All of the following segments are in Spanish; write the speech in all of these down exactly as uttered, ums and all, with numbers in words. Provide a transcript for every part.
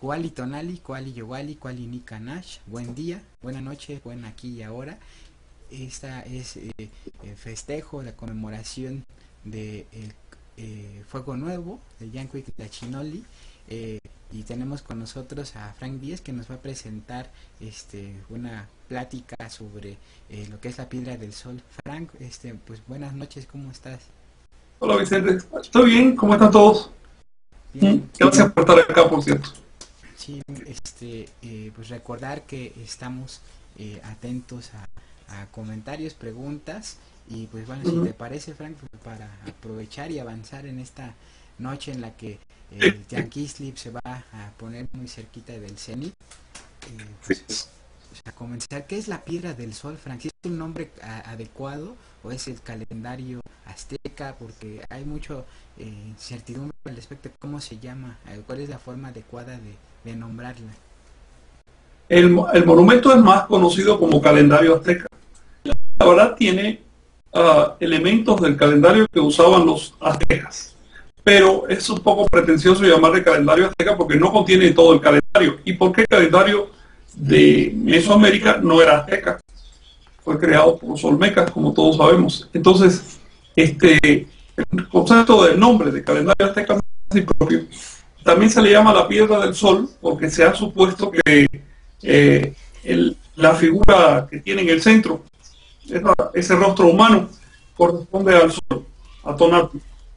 Kuali Tonali, Kuali Yowali, Kuali Nikanash, buen día, buena noche, buen aquí y ahora. Esta es eh, el festejo, la conmemoración de el, eh, Fuego Nuevo, del Yanquic Tachinoli. Eh, y tenemos con nosotros a Frank Díez, que nos va a presentar este, una plática sobre eh, lo que es la piedra del sol. Frank, este, pues buenas noches, ¿cómo estás? Hola Vicente, ¿estoy bien? ¿Cómo están todos? Mm, Bien. Gracias por estar acá, por cierto. Sí, este, eh, pues recordar que estamos eh, atentos a, a comentarios, preguntas y pues bueno, si te Ujú. parece, Frank, pues, para aprovechar y avanzar en esta noche en la que Sí, el Yankee Sleep se va a poner muy cerquita del cenit, eh, sí. pues, pues, a comenzar, ¿qué es la piedra del sol, Frank? ¿Si ¿Es un nombre a- adecuado o es el calendario azteca? Porque hay mucho eh, incertidumbre al respecto de cómo se llama, eh, cuál es la forma adecuada de, de nombrarla. El, mo- el monumento es más conocido como calendario azteca. La verdad tiene ah, elementos del calendario que usaban los aztecas, pero es un poco pretencioso llamarle calendario azteca porque no contiene todo el calendario. ¿Y por qué el calendario de Mesoamérica no era azteca? Fue creado por los olmecas, como todos sabemos. Entonces, este, el concepto del nombre de calendario azteca no es así propio. También se le llama la piedra del sol porque se ha supuesto que eh, el- la figura que tiene en el centro, esa- ese rostro humano, corresponde al sol, a Tonati.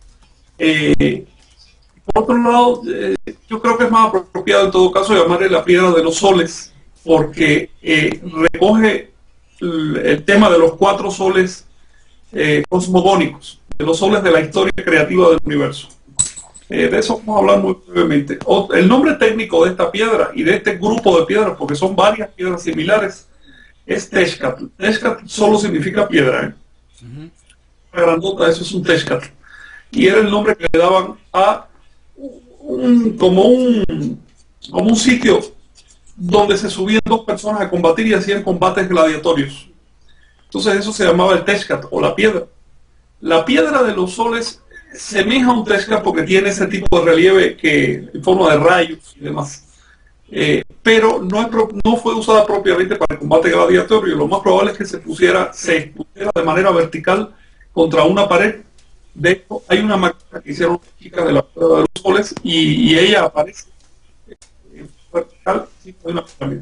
Eh, por otro lado, eh, yo creo que es más apropiado en todo caso llamarle la piedra de los soles, porque eh, recoge el, el tema de los cuatro soles eh, cosmogónicos, de los soles de la historia creativa del universo. Eh, de eso vamos a hablar muy brevemente. O, el nombre técnico de esta piedra y de este grupo de piedras, porque son varias piedras similares, es Texcatl. Texcatl solo significa piedra, ¿eh? Ujú. La grandota, eso es un Texcatl. Y era el nombre que le daban a un, como un como un sitio donde se subían dos personas a combatir y hacían combates gladiatorios. Entonces eso se llamaba el Texcat o la piedra. La piedra de los soles semeja a un Texcat porque tiene ese tipo de relieve que en forma de rayos y demás. Eh, pero no, es, no fue usada propiamente para el combate gladiatorio. Lo más probable es que se pusiera, se pusiera de manera vertical contra una pared. De hecho, hay una maqueta que hicieron las chicas de la piedra de los soles y, y ella aparece en vertical encima de una pirámide.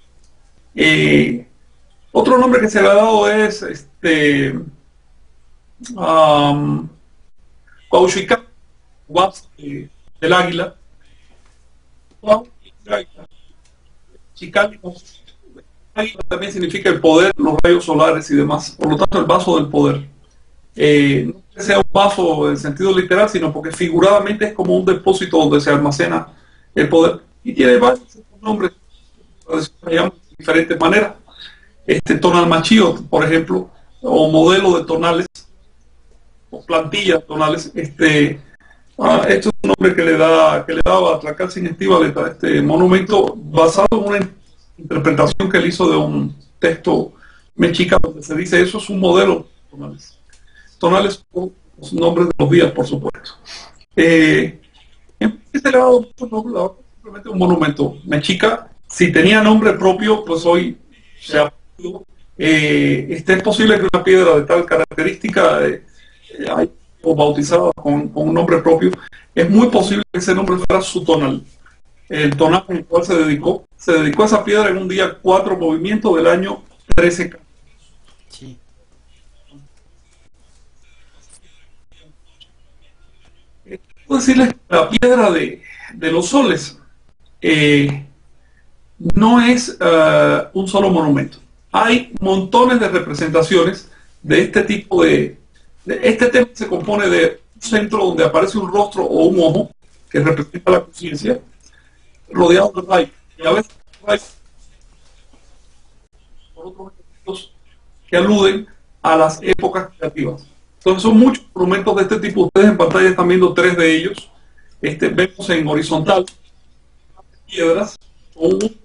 Eh, Otro nombre que se le ha dado es este um, Cuauhxica, eh, del águila. Chicali también significa el poder, los rayos solares y demás. Por lo tanto, el vaso del poder. Eh, no que sea un vaso en sentido literal, sino porque figuradamente es como un depósito donde se almacena el poder. Y tiene varios nombres, se llaman de diferentes maneras. Este tonal machío, por ejemplo, o modelo de tonales, o plantillas tonales. Este, ah, esto es un nombre que le da, que le daba a Tlacatzin Estíbales a este monumento, basado en una interpretación que él hizo de un texto mexica donde se dice eso es un modelo de tonales. Tonales son los nombres de los días, por supuesto. Eh, en este lado, muchos nombres, ahora simplemente un monumento. Mexica, si tenía nombre propio, pues hoy se ha eh, este, es posible que una piedra de tal característica eh, haya o bautizada con, con un nombre propio. Es muy posible que ese nombre fuera su tonal. El tonal en el cual se dedicó, se dedicó a esa piedra en un día cuatro movimientos del año trece. Sí. Puedo decirles que la piedra de, de los soles eh, no es uh, un solo monumento. Hay montones de representaciones de este tipo de, de... Este tema se compone de un centro donde aparece un rostro o un ojo que representa la conciencia, rodeado de rayos. Y a veces rayos por otros elementos que aluden a las épocas creativas. Entonces son muchos monumentos de este tipo. Ustedes en pantalla están viendo tres de ellos. Este, vemos en horizontal piedras con un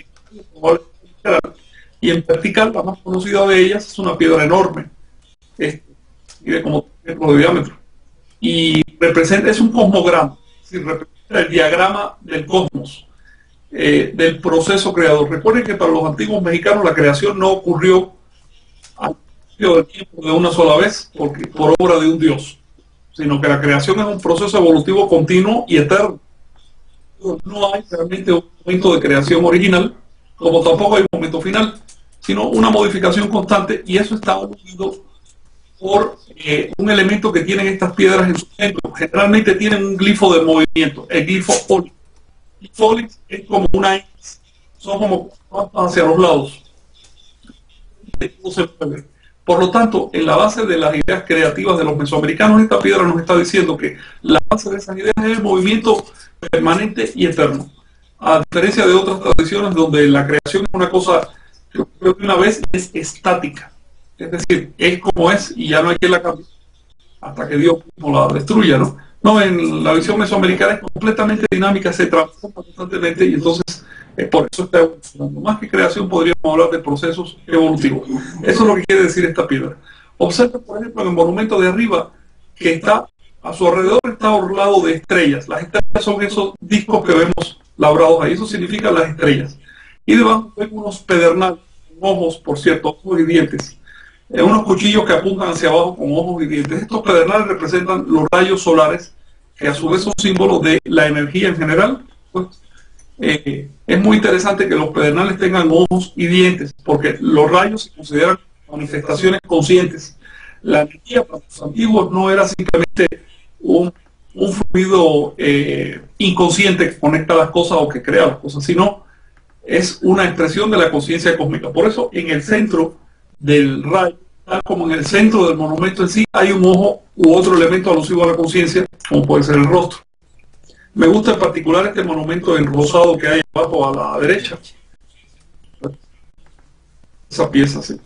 y en vertical la más conocida de ellas es una piedra enorme, este, mide como tres metros de diámetro y representa, es un cosmograma, es decir, representa el diagrama del cosmos. eh, del proceso creador. Recuerden que para los antiguos mexicanos la creación no ocurrió al principio del tiempo de una sola vez porque, por obra de un dios, sino que la creación es un proceso evolutivo continuo y eterno. No hay realmente un momento de creación original, como tampoco hay un momento final, sino una modificación constante, y eso está unido por eh, un elemento que tienen estas piedras en su centro. Generalmente tienen un glifo de movimiento, el glifo óleo. El glifo óleo es como una X, son como hacia los lados. Por lo tanto, en la base de las ideas creativas de los mesoamericanos, esta piedra nos está diciendo que la base de esas ideas es el movimiento permanente y eterno. A diferencia de otras tradiciones donde la creación es una cosa que ocurre una vez, es estática. Es decir, es como es y ya no hay quien la cambie hasta que Dios mismo la destruya, ¿no? No, en la visión mesoamericana es completamente dinámica, se transforma constantemente y entonces eh, por eso está evolucionando. Más que creación podríamos hablar de procesos evolutivos. Eso es lo que quiere decir esta piedra. Observa, por ejemplo, en el monumento de arriba que está a su alrededor, está orlado de estrellas. Las estrellas son esos discos que vemos labrados ahí, eso significa las estrellas. Y debajo ven unos pedernales, ojos, por cierto, ojos y dientes. Eh, unos cuchillos que apuntan hacia abajo con ojos y dientes. Estos pedernales representan los rayos solares, que a su vez son símbolos de la energía en general. Pues, eh, es muy interesante que los pedernales tengan ojos y dientes, porque los rayos se consideran manifestaciones conscientes. La energía para los antiguos no era simplemente un, un fluido eh, inconsciente que conecta las cosas o que crea las cosas, sino es una expresión de la conciencia cósmica. Por eso, en el centro del rayo, tal como en el centro del monumento en sí, hay un ojo u otro elemento alusivo a la conciencia, como puede ser el rostro. Me gusta en particular este monumento en rosado que hay abajo a la derecha. Esa pieza, sí.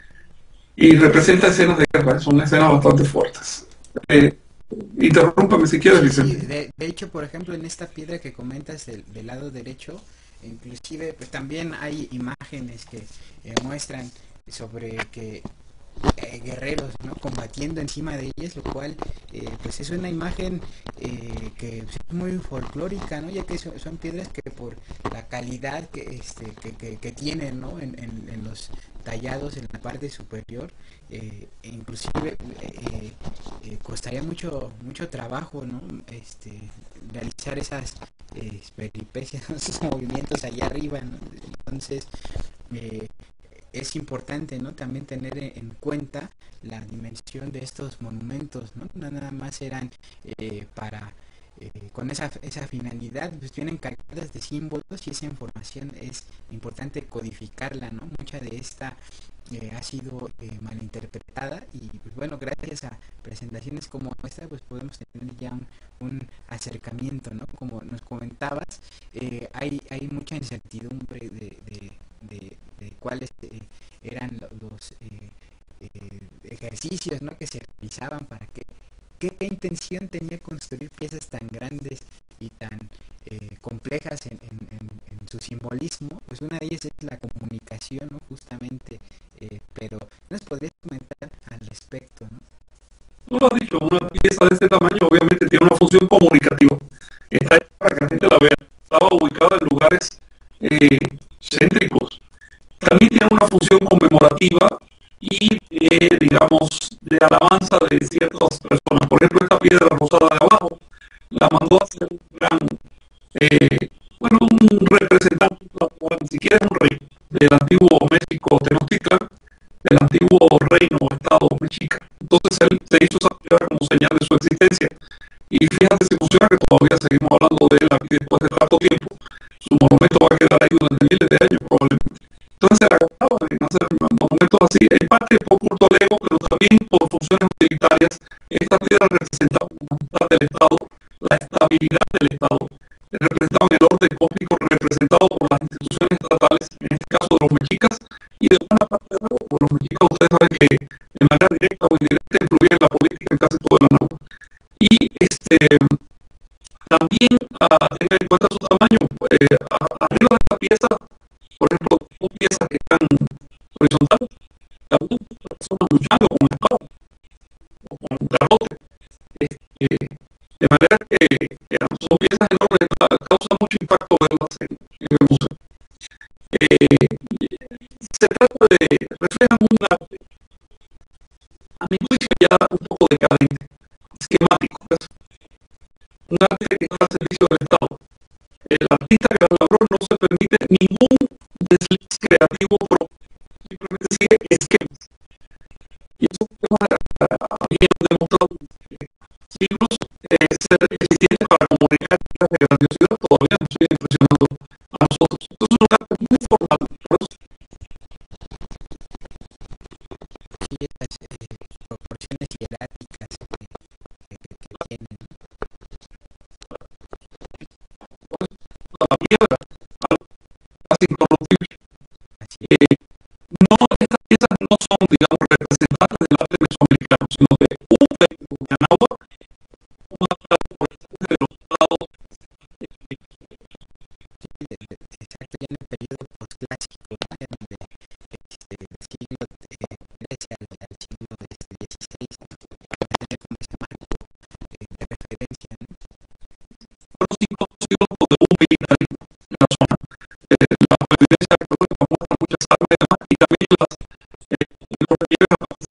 Y representa escenas de guerra, son escenas bastante fuertes. Eh, interrúmpame si quieres, Vicente. Sí, de, de hecho, por ejemplo, en esta piedra que comentas del, del lado derecho, inclusive pues también hay imágenes que eh, muestran sobre que eh, guerreros, ¿no?, combatiendo encima de ellas, lo cual eh, pues es una imagen eh, que es muy folclórica, ¿no?, ya que son, son piedras que por la calidad que este que, que, que tienen, ¿no?, en, en, en los tallados en la parte superior, eh, inclusive eh, eh, costaría mucho mucho trabajo, ¿no?, este realizar esas eh, peripecias, esos movimientos allá arriba, ¿no? Entonces eh, es importante, ¿no?, también tener en cuenta la dimensión de estos monumentos, ¿no? No nada más eran eh, para eh, con esa, esa finalidad, pues vienen cargadas de símbolos y esa información es importante codificarla, ¿no? Mucha de esta eh, ha sido eh, malinterpretada y pues bueno, gracias a presentaciones como esta pues podemos tener ya un, un acercamiento, ¿no? Como nos comentabas, eh, hay, hay mucha incertidumbre de, de, de, de cuáles eh, eran los eh, eh, ejercicios, ¿no?, que se realizaban para que ¿Qué, ¿Qué intención tenía construir piezas tan grandes y tan eh, complejas en, en, en, en su simbolismo? Pues una de ellas es la comunicación, ¿no?, justamente, eh, pero ¿nos podrías comentar al respecto, no? Tú lo has dicho, una pieza de este tamaño obviamente tiene una función comunicativa. Está hecha para que la gente la vea. Estaba ubicada en lugares eh, céntricos. También tiene una función conmemorativa y, eh, digamos, de alabanza de ciertas personas. Por ejemplo, esta piedra rosada de abajo la mandó a hacer un gran, eh, bueno, un representante, ni siquiera es un rey, del antiguo México Tenochtitlan, del antiguo reino o estado mexica. Entonces él se hizo esa piedra como señal de su existencia. Y fíjate si funciona que todavía seguimos hablando de él aquí después de tanto tiempo. Su monumento va a quedar ahí durante miles de años probablemente. Entonces se la gastaban en hacer monumentos así, en parte por culto al ego, pero también por funciones utilitarias. Estas piedras representaban la majestad del Estado, la estabilidad del Estado, representaban el orden cósmico representado por las instituciones estatales, en este caso de los mexicas, y de buena parte de nuevo, por los mexicas ustedes saben que de manera directa o indirecta influyen en la política en casi todo el año. Y este también uh, tengan en cuenta su tamaño. Eh, arriba de esta pieza, por ejemplo, son piezas que están horizontales, algunas personas luchando con espada o con garrote. Este, de manera que eran, son piezas enormes, causa mucho impacto verlas en, en decadente, esquemático, pues. Un arte que está al servicio del Estado. El artista que la elaboró no se permite ningún desliz creativo propio, simplemente sigue esquemas. Y eso había demostrado siglos eh, ser eficiente para comunicar de grandiosidad, todavía nos sigue impresionando a nosotros. Entonces, un arte muy formal, por eso. Sí, las eh, proporciones hieráticas que, que, que tienen. La piedra, casi incorruptible. Así es. Eh, no, estas piezas no son, digamos, representantes del arte mesoamericano, sino de un texto de Anáhuac, un adaptado por el de los estados. Sí, de- de- exacto, ya en el periodo posclásico, ¿no? En donde este, del siglo eh, trece al, al siglo este, dieciséis, ¿no? Para tener como ese marco eh, de referencia, ¿no? Fueron cinco siglos de un militarismo en la zona. Eh, la evidencia arqueológica muestra muchas armas y demás, y también las, eh, los relieves a ese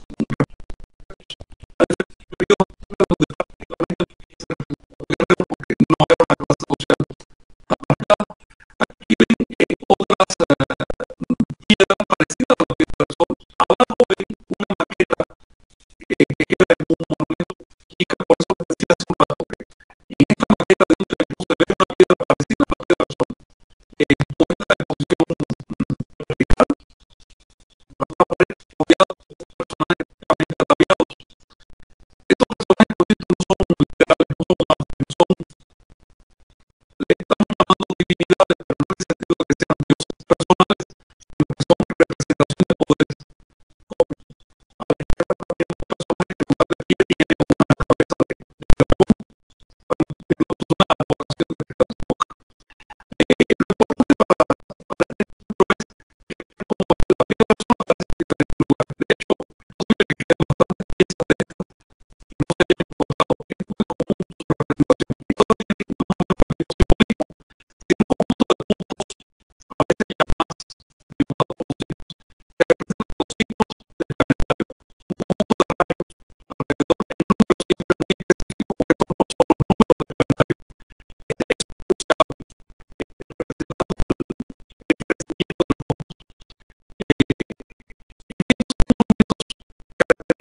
periodo donde prácticamente porque no era una clase social apartada. Aquí ven eh, otras eh, piedras parecidas a las piedras del sol. Abajo ven una maqueta eh, que queda en un monumento y que por eso decía hace un rato que en esta maqueta de un templo se ve una piedra parecida a la piedra del sol, eh, puesta en posición vertical, la otra pared rodeada por personajes prácticamente ataviados. Estos personajes, por cierto, no son literales, no son humanos, son, le estamos llamando divinidades, pero no en el sentido de que sean dioses personales, sino que son representación de poderes. A la izquierda también un personaje que en lugar de pie tiene una cabeza de, de dragón, bueno, tiene una advocación de que está en boca. Eh, lo importante para, para este ejemplo es que como la piedra del sol aparece en diferentes lugares. De hecho, es posible que queden bastantes piezas de estas y no se hayan encontrado, porque es muy común su representación. Y todas tienen un simbolismo, tiene un conjunto de puntos, a veces llamadas, dibujados por los signos, que representan los signos del calendario. Un conjunto de rayos alrededor de un número siempre muy específico, porque estos no son los números del calendario. Este es buscado, representado por el crecimiento de los ojos. Eh, en estos monumentos característicos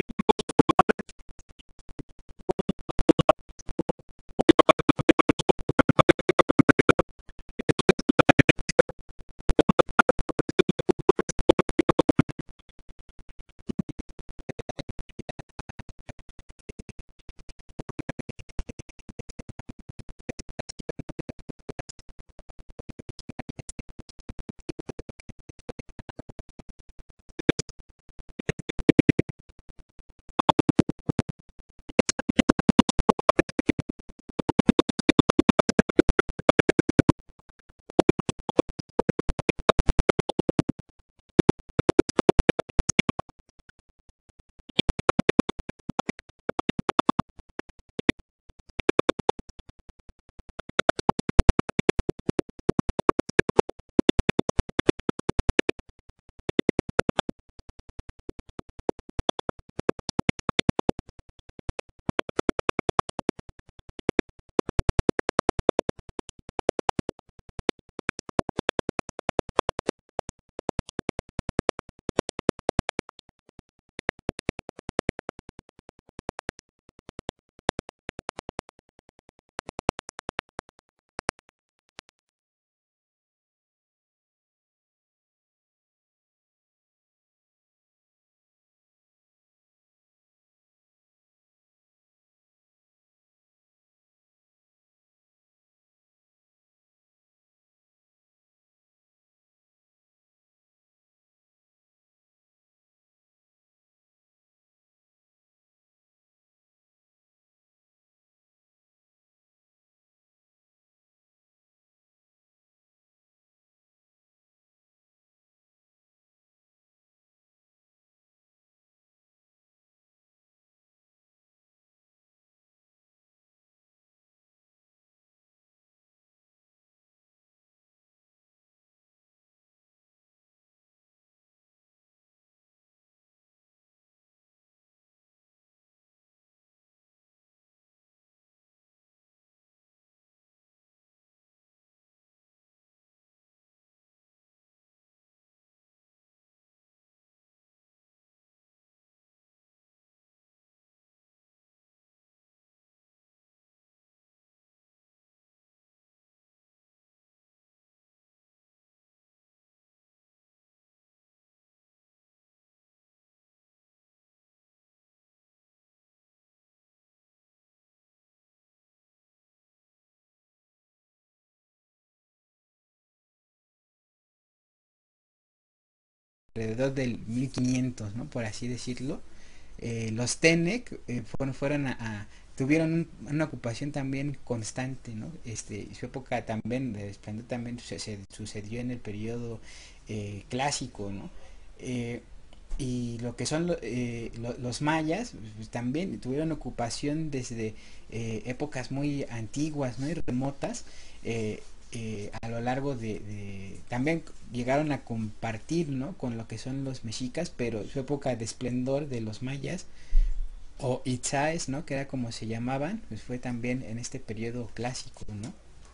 alrededor del mil quinientos, ¿no? Por así decirlo. Eh, los Tenec eh, fueron, fueron a, a tuvieron un, una ocupación también constante, ¿no? Este, su época también de esplendor también se, se sucedió en el periodo eh, clásico, ¿no? Eh, y lo que son lo, eh, lo, los mayas pues, también tuvieron ocupación desde eh, épocas muy antiguas, ¿no? Y remotas, eh, eh, a lo largo de, de también llegaron a compartir, ¿no? Con lo que son los mexicas, pero su época de esplendor de los mayas o itzaes, ¿no? Que era como se llamaban, pues fue también en este periodo clásico, ¿no?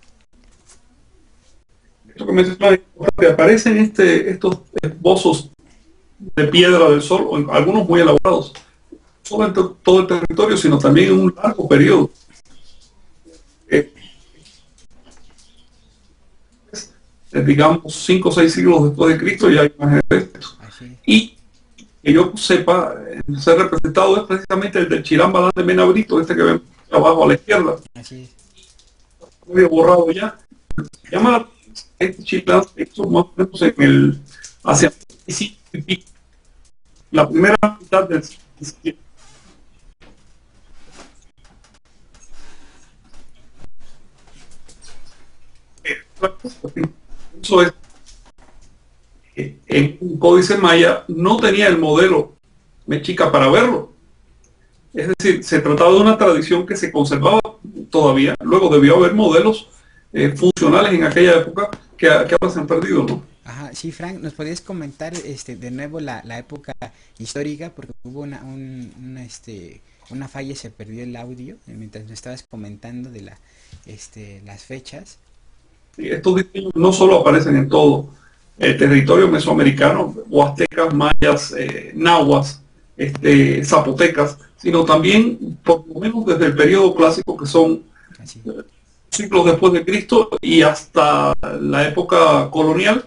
Esto que mencionas, que aparecen este, estos esbozos de piedra del sol, o en algunos muy elaborados, no solo en to- todo el territorio, sino también en un largo periodo. Eh, eh, digamos, cinco o seis siglos después de Cristo, ya hay imágenes de esto. Así, Y que yo sepa, eh, ser representado es precisamente el del Chirán Balán de Menabrito, este que ven abajo a la izquierda, así es. muy borrado ya. Se llama la, este Chirán, esto más o menos en el, hacia la primera mitad del siglo. Eso es, eh, en un códice maya no tenía el modelo mexica para verlo. Es decir, se trataba de una tradición que se conservaba todavía. Luego debió haber modelos eh, funcionales en aquella época que, que ahora se han perdido, ¿no? Ajá, sí, Frank, ¿nos podrías comentar este de nuevo la, la época histórica? Porque hubo una, un, una, este, una falla y se perdió el audio eh, mientras me estabas comentando de la, este, las fechas. Y estos diseños no solo aparecen en todo el territorio mesoamericano, huastecas, mayas, eh, nahuas, este, zapotecas, sino también, por lo menos desde el periodo clásico, que son Así, siglos después de Cristo y hasta la época colonial,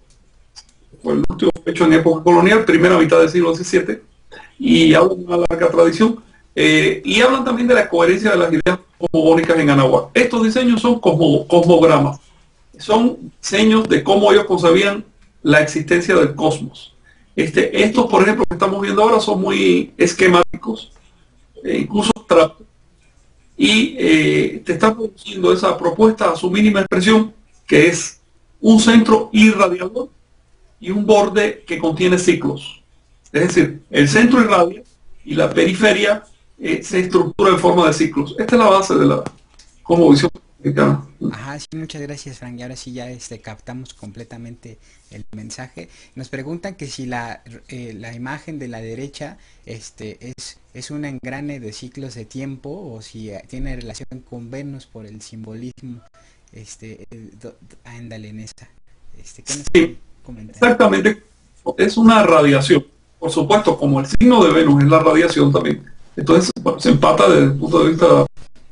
fue el último hecho en época colonial, primera mitad del siglo diecisiete, y hablan de una larga tradición, eh, y hablan también de la coherencia de las ideas cosmogónicas en Anáhuac. Estos diseños son cosmo, cosmogramas, son diseños de cómo ellos concebían la existencia del cosmos. Este, estos, por ejemplo, que estamos viendo ahora son muy esquemáticos, eh, incluso abstractos, y eh, te está produciendo esa propuesta a su mínima expresión, que es un centro irradiador y un borde que contiene ciclos. Es decir, el centro irradia y la periferia eh, se estructura en forma de ciclos. Esta es la base de la cosmovisión mexicana. ajá, sí, muchas gracias, Frank. Y ahora sí ya este captamos completamente el mensaje. Nos preguntan que si la, eh, la imagen de la derecha este es, es un engrane de ciclos de tiempo o si eh, tiene relación con Venus por el simbolismo. Este, eh, do- do- ándale en esa. Este, ¿qué nos Sí, pueden comentar? exactamente, es una radiación. Por supuesto, como el signo de Venus es la radiación también. Entonces, bueno, se empata desde el punto de vista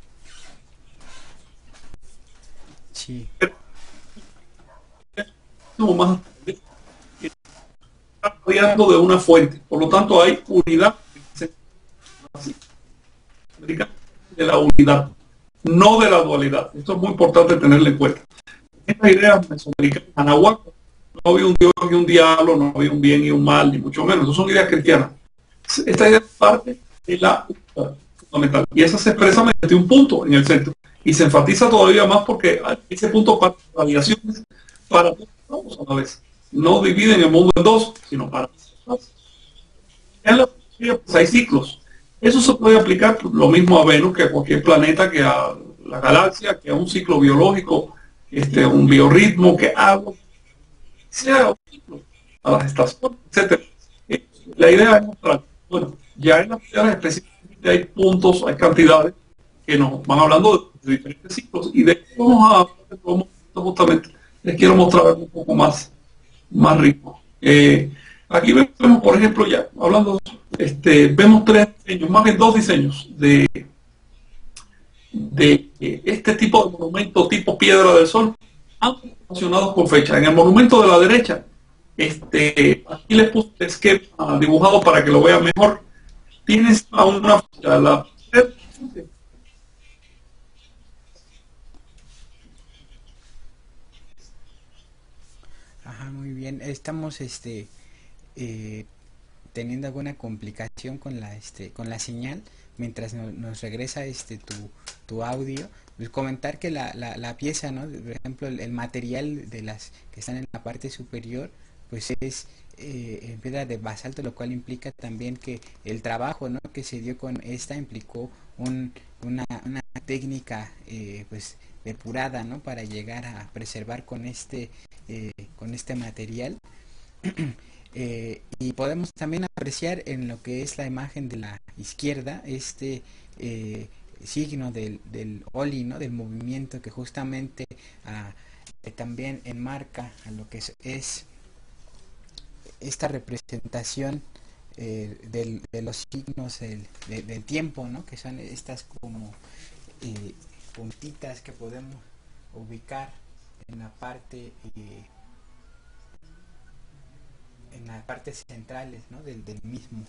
Sí, como más radiando de una fuente. Por lo tanto, hay unidad de la unidad, no de la dualidad. Esto es muy importante tenerlo en cuenta. Esta idea mesoamericana, Anahuac, no había un Dios y un diablo, no había un bien y un mal, ni mucho menos. Eso son ideas cristianas. Esta idea es parte de la unidad fundamental. Y esa se expresa mediante un punto en el centro. Y se enfatiza todavía más porque ese punto para radiaciones para todos a la vez. No dividen el mundo en dos, sino para todos. En la fotografía, pues, hay ciclos. Eso se puede aplicar pues, lo mismo a Venus que a cualquier planeta, que a la galaxia, que a un ciclo biológico, este, un biorritmo, que algo sea un ciclo, a las estaciones, etcétera. Eh, La idea es mostrar, bueno, ya en las piedras específicamente hay puntos, hay cantidades que nos van hablando de, de diferentes ciclos y de esto vamos a hablar en otro momento, justamente. Les quiero mostrar algo un poco más, más rico. Eh, aquí vemos, por ejemplo, ya hablando, este, vemos tres diseños, más bien dos diseños de, de eh, este tipo de monumento tipo Piedra del Sol, ambos relacionados con fecha. En el monumento de la derecha, este, aquí les puse el esquema dibujado para que lo vean mejor. Tienes a una fecha, la ajá, muy bien. Estamos este eh, teniendo alguna complicación con la este con la señal mientras no, nos regresa este tu, tu audio, pues comentar que la, la, la pieza, ¿no? Por ejemplo, el, el material de las que están en la parte superior pues es eh, en piedra de basalto, lo cual implica también que el trabajo, ¿no?, que se dio con esta implicó un, una, una técnica eh, pues depurada, ¿no?, para llegar a preservar con este eh, con este material. Eh, y podemos también apreciar en lo que es la imagen de la izquierda este eh, signo del, del Oli, ¿no?, del movimiento que justamente ah, eh, también enmarca a lo que es, es esta representación eh, del, de los signos del, de, del tiempo, ¿no?, que son estas como eh, puntitas que podemos ubicar en la parte eh, en las partes centrales, ¿no?, del, del mismo.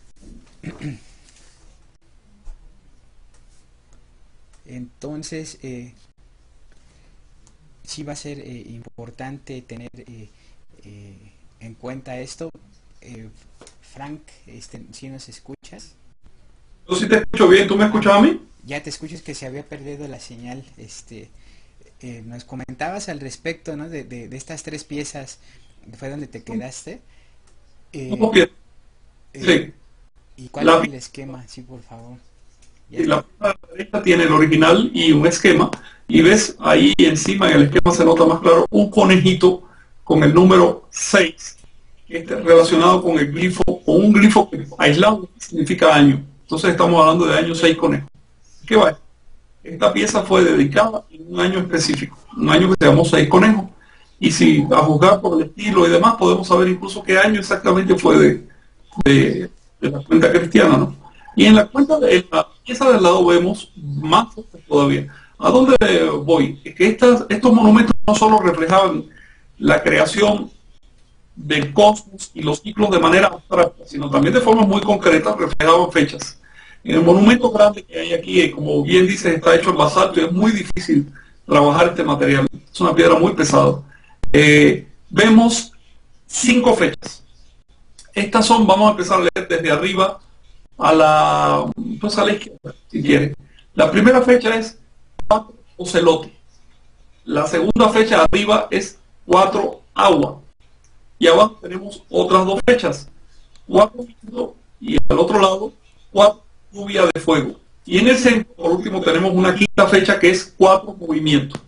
Entonces eh, sí va a ser eh, importante tener eh, eh, en cuenta esto. eh, Frank, este, si nos escuchas. Yo sí te escucho bien, ¿tú me escuchas a mí? Ya te escuchas, que se había perdido la señal. Este, eh, nos comentabas al respecto, ¿no?, de, de, de estas tres piezas. Fue donde te quedaste. Eh, Okay. eh, Sí. ¿Y cuál La, es el esquema? Sí, por favor. Ya la está. pieza de la derecha tiene el original y un esquema. Y ves ahí encima en el esquema se nota más claro un conejito con el número seis, que está relacionado con el glifo, o un glifo que aislado significa año. Entonces estamos hablando de año seis conejos. ¿Qué va? Esta pieza fue dedicada en un año específico, un año que se llamó seis conejos. Y si a juzgar por el estilo y demás, podemos saber incluso qué año exactamente fue de, de, de la cuenta cristiana, ¿no? Y en la cuenta de la pieza del lado vemos más todavía. ¿A dónde voy? Es que estas, estos monumentos no solo reflejaban la creación del cosmos y los ciclos de manera abstracta, sino también de forma muy concreta reflejaban fechas. En el monumento grande que hay aquí, como bien dices, está hecho en basalto y es muy difícil trabajar este material. Es una piedra muy pesada. Eh, vemos cinco fechas. Estas son, vamos a empezar a leer desde arriba a la, pues a la izquierda, si quiere. La primera fecha es cuatro ocelote. La segunda fecha arriba es cuatro agua. Y abajo tenemos otras dos fechas. Cuatro viento y al otro lado cuatro lluvia de fuego. Y en el centro, por último, tenemos una quinta fecha que es cuatro movimientos.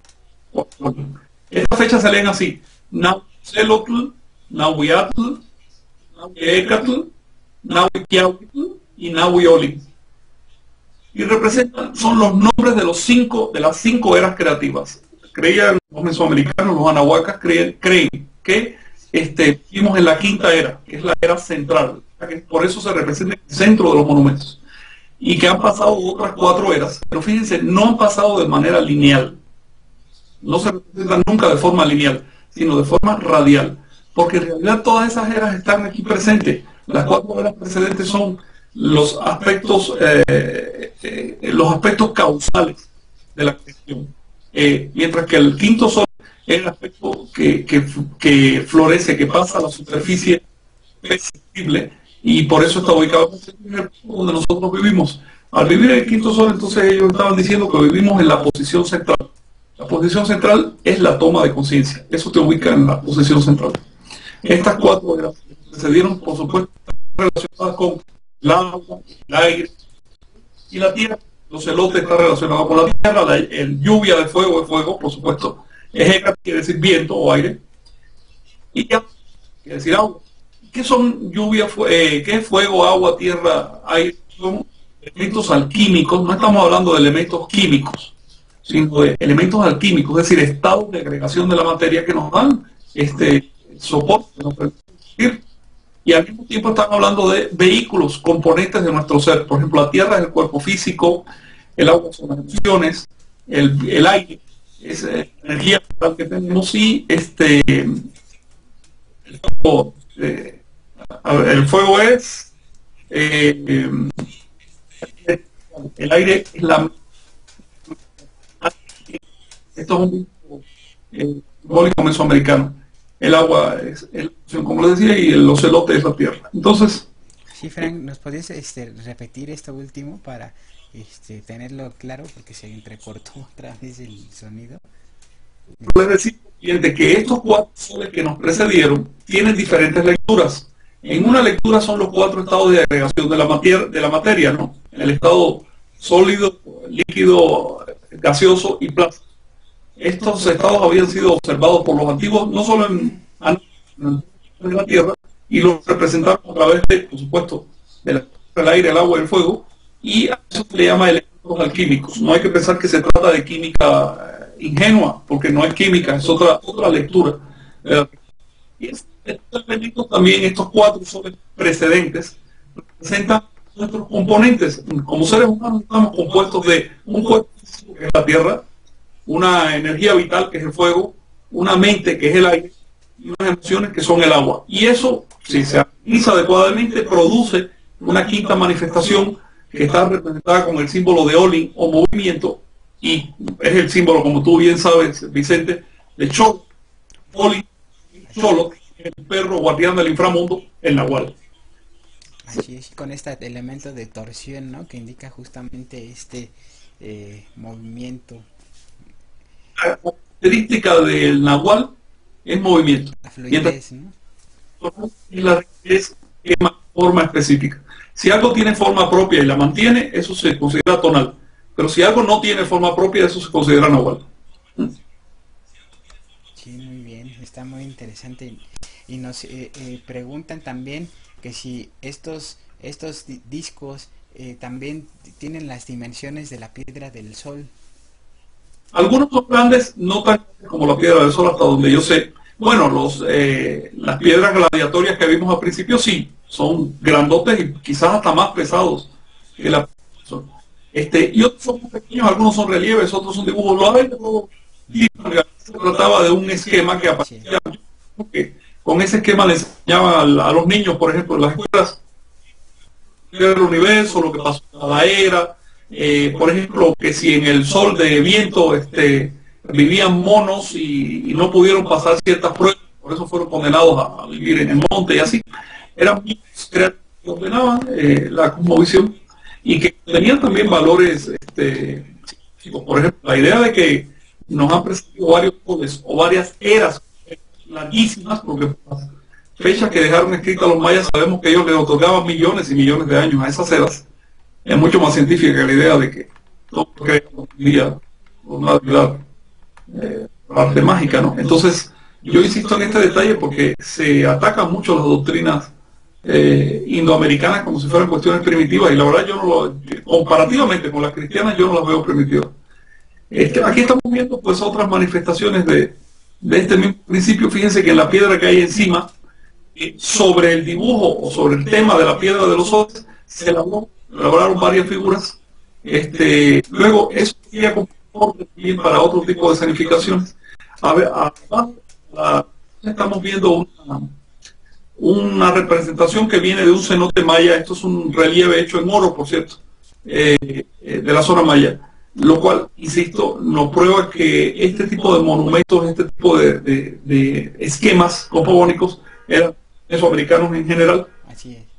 Estas fechas se leen así: Nahuicelotl, Nahuiatl, Nahuiecatl, Nahuiquiahuitl y Nahuioli. Y representan, son los nombres de los cinco, de las cinco eras creativas. Creían los mesoamericanos, los anahuacas creen, creen que este, vivimos en la quinta era, que es la era central, que por eso se representa en el centro de los monumentos. Y que han pasado otras cuatro eras, pero fíjense, no han pasado de manera lineal. No se representan nunca de forma lineal, sino de forma radial, porque en realidad todas esas eras están aquí presentes. Las cuatro eras precedentes son los aspectos eh, eh, los aspectos causales de la creación, eh, mientras que el quinto sol es el aspecto que, que, que florece, que pasa a la superficie perceptible, y por eso está ubicado en el punto donde nosotros vivimos. Al vivir en el quinto sol, entonces ellos estaban diciendo que vivimos en la posición central. La posición central es la toma de conciencia. Eso te ubica en la posición central. Estas cuatro eras se dieron, por supuesto, relacionadas con el agua, el aire y la tierra. Los celotes están relacionados con la tierra, la el lluvia de fuego de fuego, por supuesto. Ejecata quiere decir viento o aire. Y ya quiere decir agua. ¿Qué son lluvia, eh, qué es fuego, agua, tierra, aire? Son elementos alquímicos. No estamos hablando de elementos químicos, sino de elementos alquímicos, es decir, estados de agregación de la materia que nos dan este soporte, que nos permiten vivir. Y al mismo tiempo están hablando de vehículos, componentes de nuestro ser. Por ejemplo, la tierra es el cuerpo físico, el agua son las emociones, el, el aire es eh, energía que tenemos, y este el fuego, eh, el fuego es eh, eh, el aire es la. Esto es un eh, simbólico mesoamericano. el agua es el océano, como les decía, y el ocelote es la tierra. Entonces, Sí, Frank, ¿nos podías este, repetir esto último para este, tenerlo claro? Porque se entrecortó otra vez el sonido. les decía siguiente, que estos cuatro soles que nos precedieron tienen diferentes lecturas. En una lectura son los cuatro estados de agregación de la materia, de la materia, ¿no? El estado sólido, líquido, gaseoso y plasma. Estos estados habían sido observados por los antiguos, no solo en, en la Tierra, y los representaron a través de, por supuesto, del aire, el agua y el fuego, y a eso se le llama elementos alquímicos. No hay que pensar que se trata de química eh, ingenua, porque no es química, es otra, otra lectura. Eh, y estos elementos también, estos cuatro soles precedentes, representan nuestros componentes. Como seres humanos estamos compuestos de un cuerpo físico, que es la Tierra, una energía vital, que es el fuego, una mente, que es el aire, y unas emociones, que son el agua. Y eso, si se analiza adecuadamente, produce una quinta manifestación que está representada con el símbolo de Olin o movimiento, y es el símbolo, como tú bien sabes, Vicente, de Cholo. Olin, Cholo, el perro guardián del inframundo, el Nahual. Así es, con este elemento de torsión, ¿no? Que indica justamente este eh, movimiento. La característica del Nahual es movimiento. La fluidez, ¿no? Y la rigidez es forma específica. Si algo tiene forma propia y la mantiene, eso se considera tonal. Pero si algo no tiene forma propia, eso se considera Nahual. Sí, muy bien, está muy interesante. Y nos eh, eh, preguntan también que si estos, estos di discos eh, también tienen las dimensiones de la piedra del Sol. Algunos son grandes, no tan como la piedra del Sol, hasta donde yo sé. Bueno, los, eh, las piedras gladiatorias que vimos al principio sí, son grandotes y quizás hasta más pesados que la piedra del Sol. Este, y otros son pequeños, algunos son relieves, otros son dibujos. Lo hay de todo. Y se trataba de un esquema que aparecía, que con ese esquema le enseñaban a, a los niños, por ejemplo, en las escuelas, el universo, lo que pasó en la era, eh, por ejemplo, que si en el sol de viento este, vivían monos y, y no pudieron pasar ciertas pruebas, por eso fueron condenados a, a vivir en el monte y así. Eran niños que ordenaban eh, la cosmovisión y que tenían también valores este, científicos. Por ejemplo, la idea de que nos han precedido varios soles o varias eras larguísimas, porque las fechas que dejaron escritas los mayas sabemos que ellos le otorgaban millones y millones de años a esas eras. Es mucho más científica que la idea de que todo crea un día una realidad eh, arte mágica, ¿no? Entonces, yo insisto en este detalle porque se atacan mucho las doctrinas eh, indoamericanas como si fueran cuestiones primitivas, y la verdad yo no lo, comparativamente con las cristianas, yo no las veo primitivas. Este, aquí estamos viendo pues otras manifestaciones de, de este mismo principio. Fíjense que en la piedra que hay encima, eh, sobre el dibujo o sobre el tema de la piedra de los soles, se elaboró, elaboraron varias figuras. Este, luego eso sería como también para otro tipo de escenificaciones. A ver, además, la, estamos viendo una, una representación que viene de un cenote maya. Esto es un relieve hecho en oro, por cierto, eh, eh, de la zona maya, lo cual, insisto, nos prueba que este tipo de monumentos, este tipo de, de, de esquemas cosmogónicos eran mesoamericanos en general. Así es.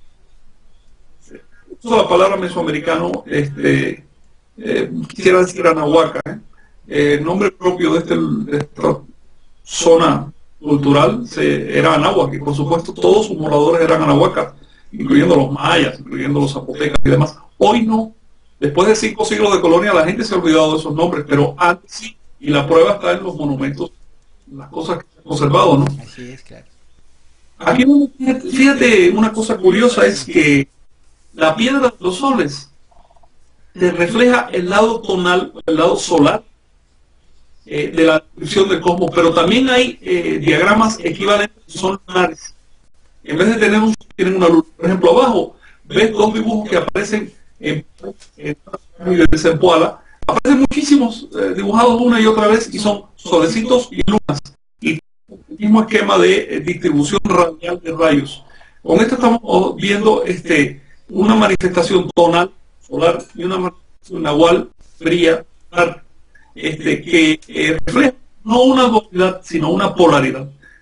Uso la palabra mesoamericano, este, eh, quisiera decir Anahuaca, ¿eh? Eh, el nombre propio de, este, de esta zona cultural se, era Anáhuac, y por supuesto todos sus moradores eran anahuacas, incluyendo los mayas, incluyendo los zapotecas y demás. Hoy no. Después de cinco siglos de colonia, la gente se ha olvidado de esos nombres, pero antes sí, y la prueba está en los monumentos, las cosas que se han conservado, ¿no? Así es, claro. Aquí, fíjate, una cosa curiosa es que la piedra de los soles te refleja el lado tonal, el lado solar eh, de la descripción del cosmos, pero también hay eh, diagramas equivalentes que son lunares. En vez de tener un, tienen una luna. Por ejemplo, abajo ves dos dibujos que aparecen en, en, en Zempoala. Aparecen muchísimos eh, dibujados una y otra vez, y son solecitos y lunas, y el mismo esquema de eh, distribución radial de rayos. Con esto estamos viendo este, una manifestación tonal solar y una manifestación nahual fría solar, este, que eh, refleja no una dualidad sino una polaridad.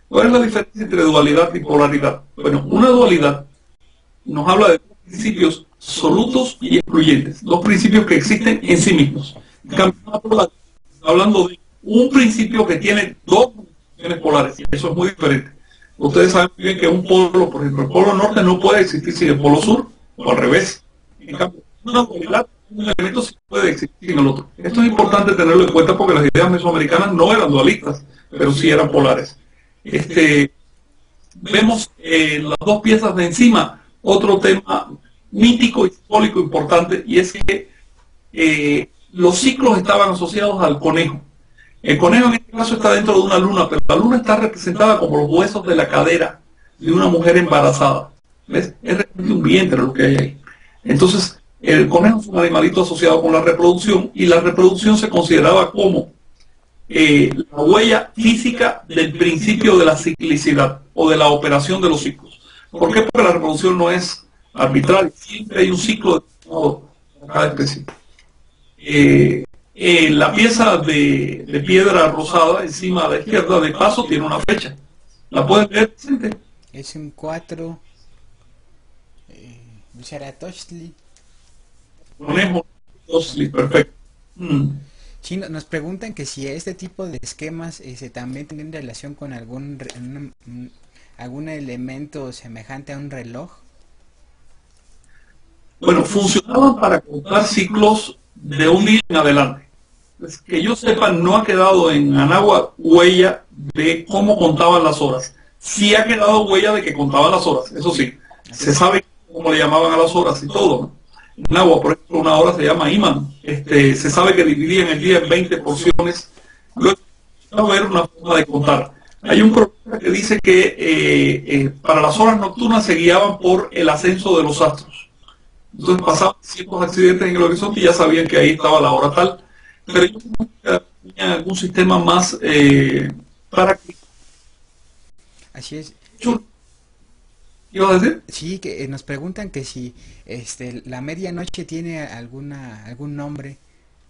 ¿Cuál es la diferencia entre dualidad y polaridad? Bueno, una dualidad nos habla de principios absolutos y excluyentes, dos principios que existen en sí mismos. En cambio, una polaridad está hablando de un principio que tiene dos dimensiones polares, y eso es muy diferente. Ustedes saben muy bien que un polo, por ejemplo, el polo norte no puede existir sin el polo sur, o al revés. En cambio, una dualidad, un elemento sí puede existir sin el otro. Esto es importante tenerlo en cuenta porque las ideas mesoamericanas no eran dualistas, pero sí eran polares. Este, vemos en las dos piezas de encima otro tema mítico y simbólico importante, y es que eh, los ciclos estaban asociados al conejo. El conejo en este caso está dentro de una luna, pero la luna está representada como los huesos de la cadera de una mujer embarazada. ¿Ves? Es realmente un vientre lo que hay ahí. Entonces, el conejo es un animalito asociado con la reproducción, y la reproducción se consideraba como eh, la huella física del principio de la ciclicidad o de la operación de los ciclos. ¿Por qué? Porque la reproducción no es arbitraria, siempre hay un ciclo de cada especie. Eh, eh, la pieza de, de piedra rosada encima a la izquierda de paso tiene una fecha. ¿La pueden ver, Vicente? Es un cuatro. Eh, Zaratochtli. Conejo, perfecto. Mm. Sí, nos preguntan que si este tipo de esquemas ese, también tienen relación con algún un, un, algún elemento semejante a un reloj. Bueno, funcionaban para contar ciclos de un día en adelante. Pues que yo sepa, no ha quedado en Anáhuac huella de cómo contaban las horas. Sí ha quedado huella de que contaban las horas, eso sí. Se sabe cómo le llamaban a las horas y todo, ¿no? En Anáhuac, por ejemplo, una hora se llama Iman. Este, se sabe que dividían el día en veinte porciones. Luego, va a haber una forma de contar. Hay un cronista que dice que eh, eh, para las horas nocturnas se guiaban por el ascenso de los astros. Entonces pasaban ciertos accidentes en el horizonte y ya sabían que ahí estaba la hora tal. Pero yo tenía algún sistema más eh, práctico. Así es. ¿Ibas a decir? Sí, que eh, nos preguntan que si este la medianoche tiene alguna algún nombre.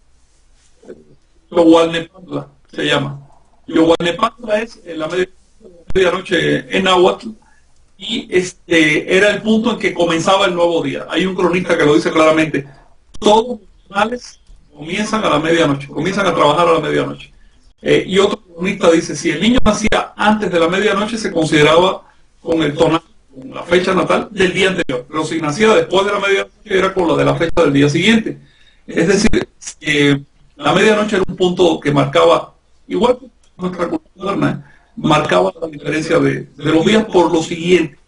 Yohualnepantla se llama. Yohualnepantla es eh, la media, medianoche en náhuatl, y este era el punto en que comenzaba el nuevo día. Hay un cronista que lo dice claramente. Todos los animales comienzan a la medianoche, comienzan a trabajar a la medianoche. Eh, y otro cronista dice, si el niño nacía antes de la medianoche, se consideraba con el tonal, con la fecha natal del día anterior. Pero si nacía después de la medianoche, era con la de la fecha del día siguiente. Es decir, eh, la medianoche era un punto que marcaba, igual que nuestra cultura moderna, marcaba la diferencia de, de los días por lo siguiente.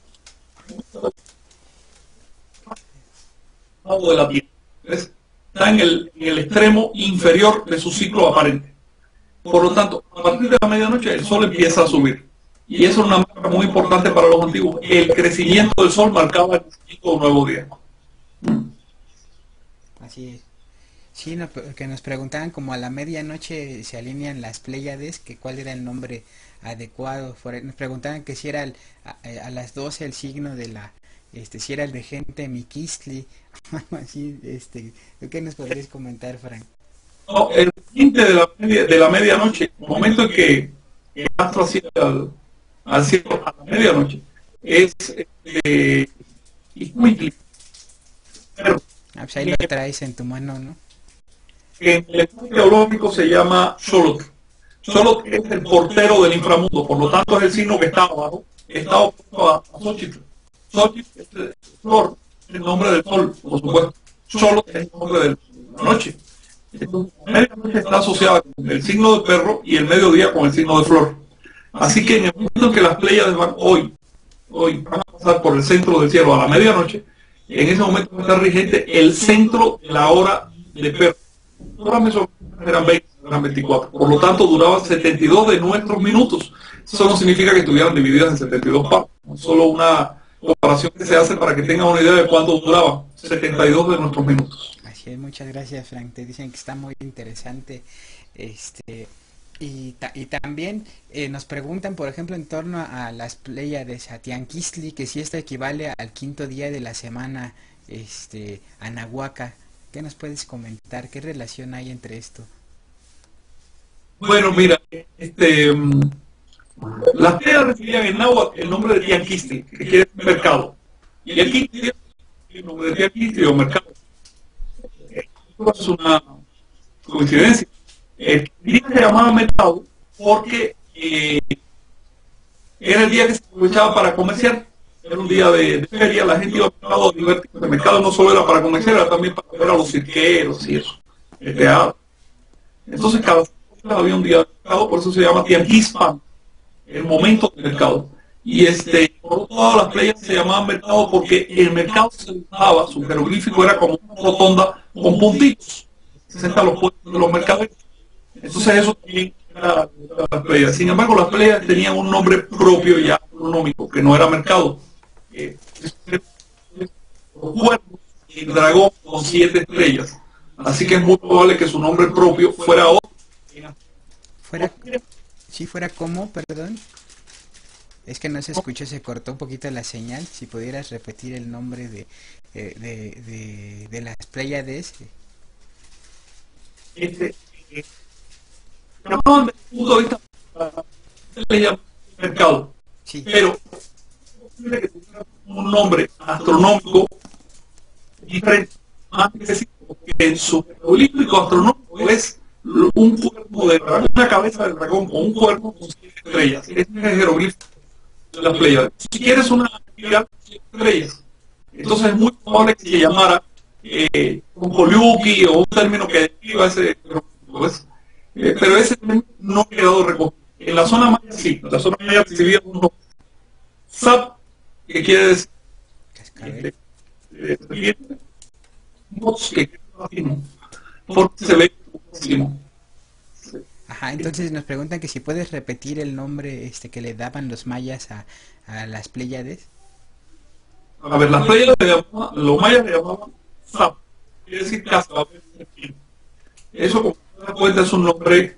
De la Tierra. Está en el, en el extremo inferior de su ciclo aparente. Por lo tanto, a partir de la medianoche el sol empieza a subir. Y eso es una marca muy importante para los antiguos. El crecimiento del sol marcaba el nacimiento de un nuevo día. Así es. Sí, no, que nos preguntaban como a la medianoche se alinean las Pléyades, que cuál era el nombre adecuado. Nos preguntaban que si era el, a, a las doce el signo de la, este, si era el regente Miquistli, así, este, ¿qué nos podrías comentar, Frank? No, el regente de la, media, de la medianoche, el momento en que el astro asciende al, al cielo a la medianoche, es eh, Iscuintli. Ah, pues ahí lo traes en tu mano, ¿no? En el lenguaje teológico se llama Xolotl. Xolotl es el portero del inframundo, por lo tanto es el signo que está abajo, está opuesto a Xochitl. Xochitl es el flor, el nombre del sol, por supuesto. Xolotl es el nombre de la noche. Entonces, la medianoche está asociada con el signo de perro y el mediodía con el signo de flor. Así que en el momento en que las Pléyades van hoy, hoy van a pasar por el centro del cielo a la medianoche, en ese momento va a estar rigente el centro de la hora de perro. Las horas eran veinte, eran veinticuatro. Por lo tanto, duraban setenta y dos de nuestros minutos. Eso no significa que estuvieran divididas en setenta y dos partes. Solo una comparación que se hace para que tengan una idea de cuánto duraban. setenta y dos de nuestros minutos. Así es, muchas gracias, Frank. Te dicen que está muy interesante. Este y, ta y también eh, nos preguntan, por ejemplo, en torno a las Pléyades, a Tianquistli, que si esto equivale al quinto día de la semana este anahuaca. ¿Qué nos puedes comentar? ¿Qué relación hay entre esto? Bueno, mira, este, Las playas recibían en náhuatl el nombre de Tianquiste, que quiere decir mercado. Y aquí tiene el nombre de Tianquiste o mercado. Esto es una coincidencia. El día se llamaba mercado porque eh, era el día que se aprovechaba para comerciar. Era un día de, de feria, la gente iba al mercado a divertirse. El mercado no solo era para comerciar, era también para ver a los cirqueros y eso, el teatro. Entonces cada día había un día de mercado, por eso se llama Tianquispan, el momento del mercado. Y este, por todas las playas se llamaban mercado porque el mercado se usaba, su jeroglífico era como una rotonda con puntitos, cerca a los puestos de los mercados. Entonces eso también era las playas. Sin embargo, las playas tenían un nombre propio ya astronómico, que no era mercado. Eh, los cuernos y el dragón con siete estrellas. Así que es muy probable que su nombre propio fuera otro. Fuera, si fuera como, perdón. Es que no se escuchó, se cortó un poquito la señal. Si pudieras repetir el nombre de, eh, de, de, de las Pléyades. Este, eh, llamaban desde el punto de vista le llaman mercado, Sí. pero un nombre astronómico diferente, más específico, que en su jeroglífico astronómico es un cuerno de dragón, una cabeza de dragón con un cuerno con siete estrellas. Este es el jeroglífico de las Pléyades. Si quieres una actividad con siete estrellas, entonces es muy probable que se llamara eh, un Kolyuki o un término que describa ese jeroglífico, ¿ves? Eh, pero ese no ha quedado recogido. En la zona maya sí, en la zona maya recibía uno Zap, que quiere decir Cascabel. eh, eh, mots, que quiere decir porque se ve muchísimo. Ajá, entonces nos preguntan que si puedes repetir el nombre este que le daban los mayas a, a las Pléyades. A ver, las playas le llamaban, los mayas le llamaban Zap, quiere decir cascabel. Eso, como te das cuenta, es un nombre.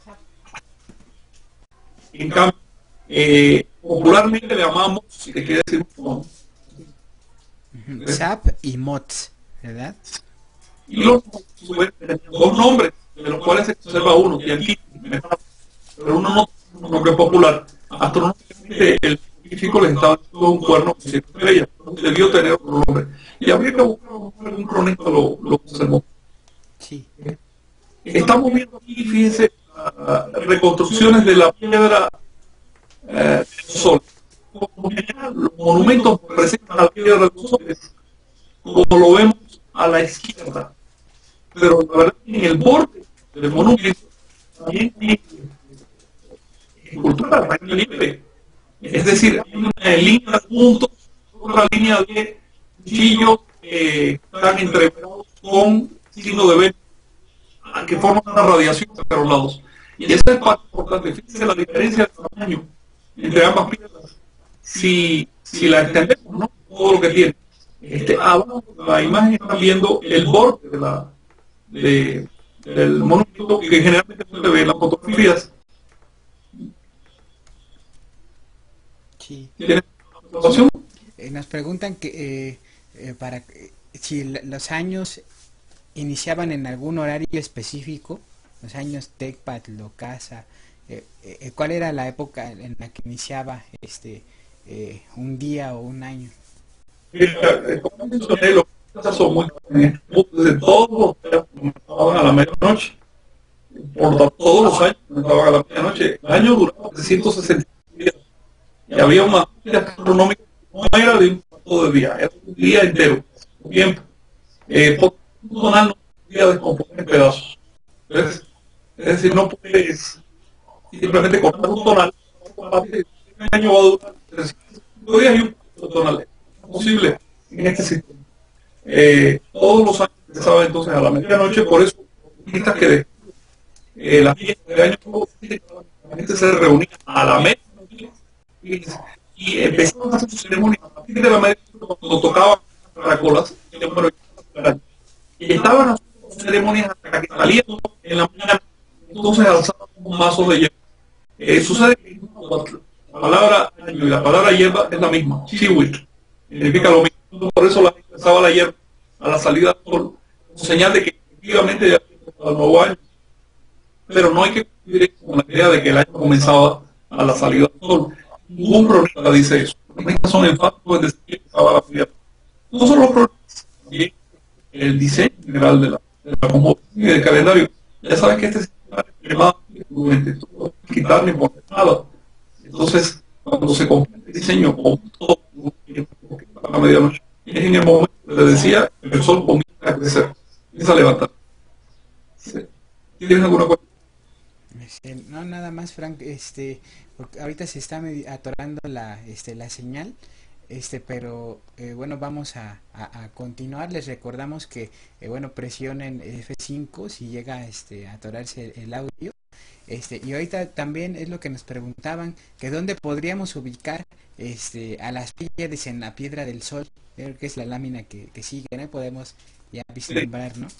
En cambio, eh, popularmente le llamamos, si te quiere decir, no. Ujú, Zap y Mots, ¿verdad? Y los dos nombres, de los cuales se conserva uno, Tianquiste, pero uno no tiene un nombre popular. Astronómicamente, el científico les estaba dando un cuerno con siete estrellas, debió tener otro nombre. Y habría que buscar un cronista lo, lo conservó. Sí. Estamos viendo aquí, fíjense, uh, reconstrucciones de la piedra uh, del sol. Como general, los monumentos presentan la piedra de los soles, como lo vemos a la izquierda. Pero la verdad, en el borde del monumento también tiene escultura de relieve. Es decir, hay una línea de puntos, otra línea de cuchillos que eh, están entreverados con signo de venta, que forman una radiación hacia los lados. Y esa es parte importante. Fíjense la diferencia de tamaño entre ambas piedras. Si, si la extendemos, ¿no? Todo lo que tiene. Este, abajo de la imagen están viendo el borde de la, de, del monumento que generalmente no se ve en las fotografías. Sí. ¿Tiene observación? Eh, nos preguntan que eh, eh, para eh, si l- los años iniciaban en algún horario específico, los años Tecpatl o Casa, eh, eh, ¿cuál era la época en la que iniciaba este eh, un día o un año? Mira, como mencioné, los casas son muy jóvenes. De todos los días comenzaban a la medianoche. Por lo tanto, todos los años comenzaban a la medianoche. El año duraba trescientos sesenta días. Y había una actividad astronómica que no era de un cuarto de día, era un día entero, un tiempo. Eh, por un tonal no podía descomponer en pedazos. ¿Ves? Es decir, no puedes simplemente cortar un tonal. Un año va a durar trescientos días y un cuarto tonal. Es posible en este sistema. Eh, todos los años empezaba entonces a la medianoche, por eso estas que eh, la fiesta de año nuevo, la gente se reunía a la medianoche y empezaban a hacer sus ceremonias a partir de la medianoche cuando tocaban caracolas y estaban haciendo sus ceremonias hasta que salían en la mañana, entonces alzaban un mazo de hierba. Eh, sucede que la palabra año y la palabra hierba es la misma, chihuit, significa lo mismo, por eso la gente alzaba la hierba a la salida del sol, como señal de que efectivamente ya empezaba el nuevo año. Pero no hay que confundir con la idea de que el año comenzaba a la salida del sol. Ningún cronista dice eso. Los cronistas son enfáticos en decir que estaba la fría. No solo los cronistas, también el diseño general de la, de la cosmovisión y del calendario. Ya saben que este sistema es extremadamente prudente, todo quitar ni poner nada. Entonces, cuando se completa el diseño con todo a la medianoche, es en el momento que les decía que el sol comienza a crecer, comienza a levantar. ¿Tienes alguna cosa? Este, no, nada más, Frank, este, porque ahorita se está medi- atorando la, este, la señal, este, pero eh, bueno, vamos a, a- a continuar. Les recordamos que, eh, bueno, presionen F cinco si llega, este, a atorarse el, el audio. Este, y ahorita también es lo que nos preguntaban, que dónde podríamos ubicar, este, a las Pléyades en la Piedra del Sol. Creo que es la lámina que, que sigue, ¿no? Podemos ya vislumbrar, ¿no?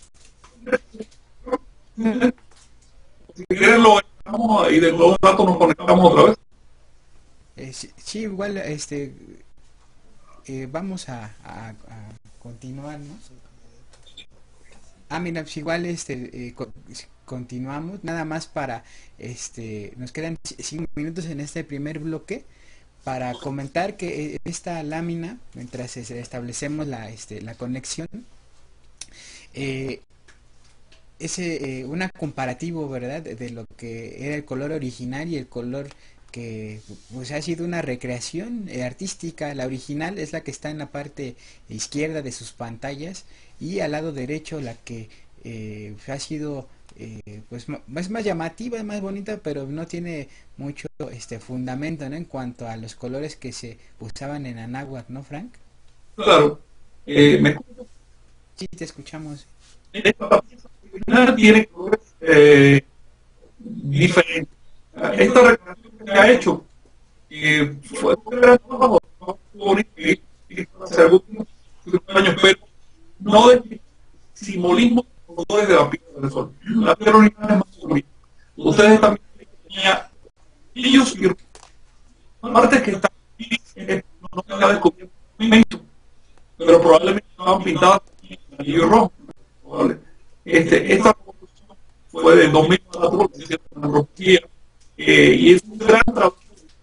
Si quieren lo dejamos y dentro de un rato nos conectamos otra vez. Eh, sí, sí, igual, este, eh, vamos a, a- a continuar, ¿no? Ah, mira, pues igual, este, eh, co- s- continuamos, nada más para, este, nos quedan ci- cinco minutos en este primer bloque para comentar que eh, esta lámina, mientras es- establecemos la, este, la conexión, eh, es eh, una comparativo, ¿verdad? De, de lo que era el color original y el color que pues ha sido una recreación eh, artística. La original es la que está en la parte izquierda de sus pantallas y al lado derecho la que eh, ha sido eh, pues ma- es más llamativa, es más bonita, pero no tiene mucho este fundamento, ¿no? En cuanto a los colores que se usaban en Anáhuac, ¿no, Frank? Claro, eh, me Sí, te escuchamos. esta pieza tiene colores eh, diferentes. Esta recreación que ha hecho eh, fue un gran trabajo, fue bonito y- y hace algunos años, pero no de simbolismo de los colores de la piedra del sol. La piedra original es más bonita. Ustedes también tenían ellos y partes que están eh, no se ha descubierto un momento, pero probablemente estaban pintadas en amarillo y rojo. Probable. Este, esta revolución fue de dos mil cuatro, que se hizo en antropología, eh, y es un gran trabajo.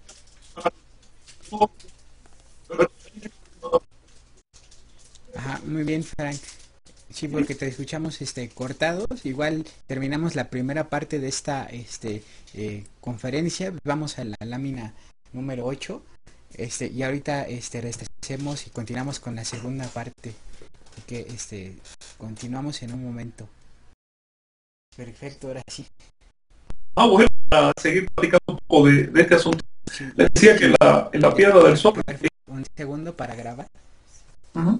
Ajá, muy bien, Frank. Sí, porque te escuchamos este cortados. Igual terminamos la primera parte de esta este eh, conferencia. Vamos a la lámina número ocho. Este, y ahorita este restablecemos y continuamos con la segunda parte. Así que este continuamos en un momento. Perfecto, ahora sí. Ah, bueno, para seguir platicando un poco de, de este asunto, Sí. les decía que la, en la piedra del sol. Un segundo para grabar. Uh-huh.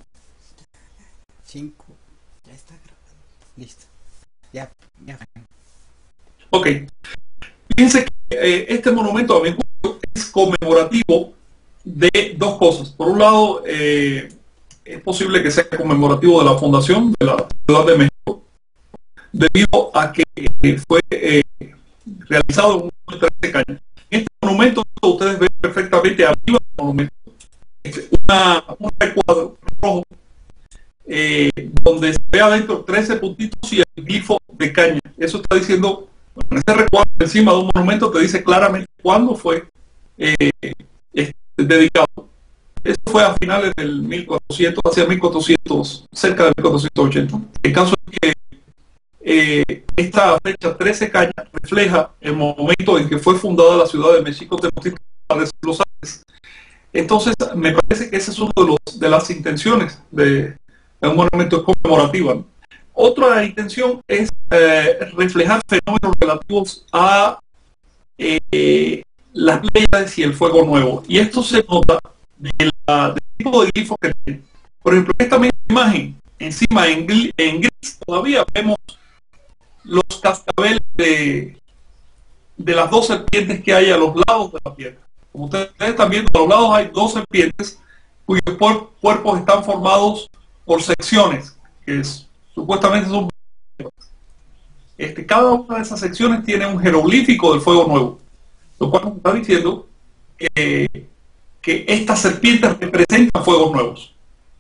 Cinco. Ya está grabado. Listo. Ya, ya. Ok, fíjense que eh, este monumento a mi juicio es conmemorativo de dos cosas. Por un lado, eh, es posible que sea conmemorativo de la fundación de la Ciudad de México, debido a que eh, fue eh, realizado en un trece cañas. Este monumento, ustedes ven perfectamente arriba del monumento, es una, un recuadro rojo, eh, donde se ve adentro trece puntitos y el glifo de caña. Eso está diciendo, bueno, ese recuadro encima de un monumento te dice claramente cuándo fue eh, este, dedicado. Eso fue a finales del mil cuatrocientos, hacia mil cuatrocientos, cerca de mil cuatrocientos ochenta. El caso es que eh, esta fecha trece cañas refleja el momento en que fue fundada la Ciudad de México Tenochtitlan de los Andes. Entonces, me parece que esa es una de, los, de las intenciones de, de un monumento conmemorativo, ¿no? Otra intención es eh, reflejar fenómenos relativos a eh, las Pléyades y el fuego nuevo. Y esto se nota de la, del tipo de glifos que tiene. Por ejemplo, esta misma imagen, encima en, en gris, todavía vemos los cascabeles de, de las dos serpientes que hay a los lados de la piedra. Como ustedes están viendo, a los lados hay dos serpientes cuyos cuerpos están formados por secciones, que es, supuestamente son... Este, cada una de esas secciones tiene un jeroglífico del fuego nuevo, lo cual nos está diciendo que, que estas serpientes representan fuegos nuevos.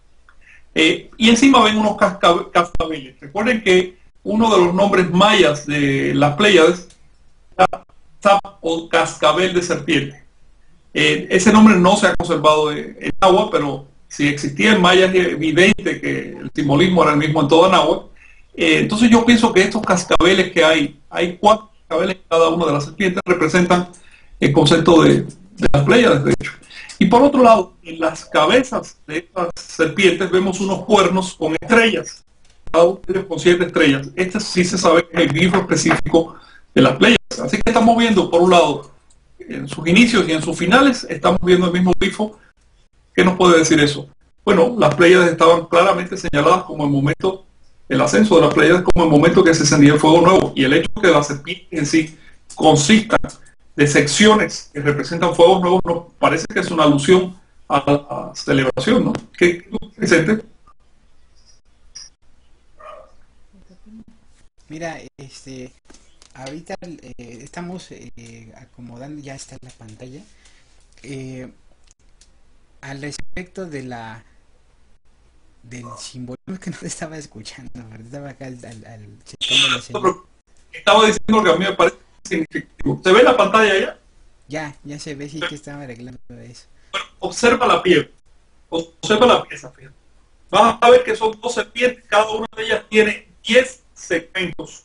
Eh, y encima ven unos cascabeles. Recuerden que uno de los nombres mayas de las Pléyades era o cascabel de serpiente. Eh, ese nombre no se ha conservado en, en náhuatl, pero si existía en maya es evidente que el simbolismo era el mismo en toda náhuatl. Eh, entonces yo pienso que estos cascabeles que hay, hay cuatro cascabeles en cada una de las serpientes, representan el concepto de, de las Pléyades, de hecho. Y por otro lado, en las cabezas de estas serpientes vemos unos cuernos con estrellas, cada uno de ellos con siete estrellas. Este sí se sabe que es el grifo específico de las Pléyades. Así que estamos viendo, por un lado, en sus inicios y en sus finales, estamos viendo el mismo grifo. ¿Qué nos puede decir eso? Bueno, las Pléyades estaban claramente señaladas como el momento, el ascenso de las Pléyades como el momento que se encendía el fuego nuevo, y el hecho de que las serpientes en sí consistan de secciones que representan fuegos nuevos nos parece que es una alusión a la celebración, ¿no? ¿Qué presente? Mira, este, ahorita eh, estamos eh, acomodando, ya está la pantalla, eh, al respecto de la del simbolismo, que no te estaba escuchando, ¿verdad? Estaba acá al, al, al checando la señal. Estaba diciendo que a mí me parece significativo. ¿Se ve la pantalla ya? Ya, ya se ve, sí, que estaba arreglando eso. Bueno, observa la piel, observa la pieza, fíjate. Vas a ver que son dos serpientes, cada una de ellas tiene diez segmentos.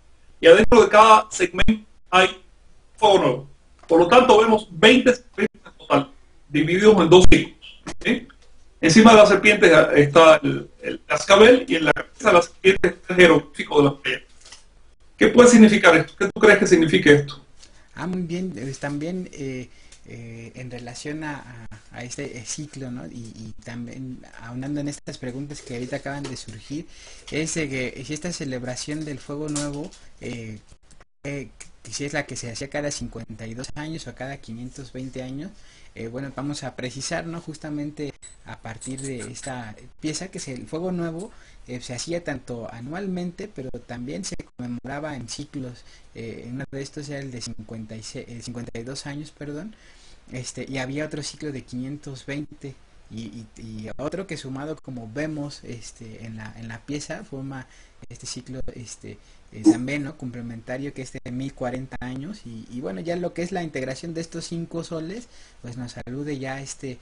Y adentro de cada segmento hay fuego nuevo. Por lo tanto, vemos veinte segmentos en total, divididos en dos ciclos. ¿Sí? Encima de las serpientes está el, el cascabel, y en la cabeza de las serpientes está el jeroglífico de las Pléyades. ¿Qué puede significar esto? ¿Qué tú crees que signifique esto? Ah, muy bien, pues también eh, eh, en relación a, a, a este ciclo, ¿no? Y, y también aunando en estas preguntas que ahorita acaban de surgir, es de que si esta celebración del fuego nuevo, eh, eh, si es la que se hacía cada cincuenta y dos años o cada quinientos veinte años, eh, bueno, vamos a precisar, ¿no? Justamente a partir de esta pieza, que es el fuego nuevo, eh, se hacía tanto anualmente, pero también se conmemoraba en ciclos. Eh, uno de estos era el de cincuenta y seis, eh, cincuenta y dos años, perdón, este, y había otro ciclo de quinientos veinte. Y, y, y otro que sumado, como vemos este en la en la pieza, forma este ciclo este eh, también, ¿no? Complementario, que es de mil cuarenta años. Y, y bueno, ya lo que es la integración de estos cinco soles, pues nos alude ya a este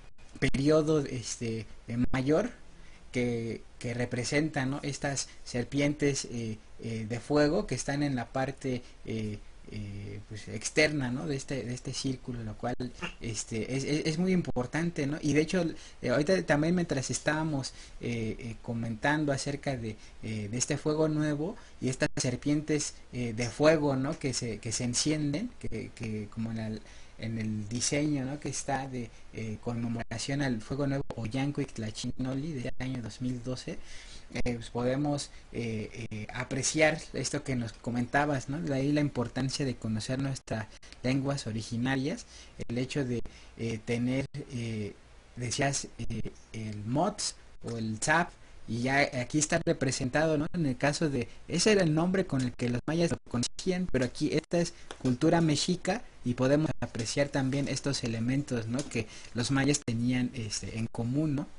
periodo este eh, mayor que, que representa, ¿no? Estas serpientes eh, eh, de fuego que están en la parte eh, eh, pues externa, ¿no? de este de este círculo, lo cual este es, es, es muy importante, ¿no? Y de hecho eh, ahorita también, mientras estábamos eh, eh, comentando acerca de, eh, de este fuego nuevo y estas serpientes eh, de fuego, ¿no? que se que se encienden, que, que como en el en el diseño, ¿no? que está de eh, conmemoración al fuego nuevo Oyanco y Tlachinoli del año dos mil doce, eh, pues podemos eh, eh, apreciar esto que nos comentabas, ¿no? De ahí la importancia de conocer nuestras lenguas originarias, el hecho de eh, tener, eh, decías, eh, el mots o el zap, y ya aquí está representado, ¿no? En el caso de, ese era el nombre con el que los mayas lo conocían, pero aquí esta es cultura mexica, y podemos apreciar también estos elementos, ¿no? que los mayas tenían este, en común, ¿no?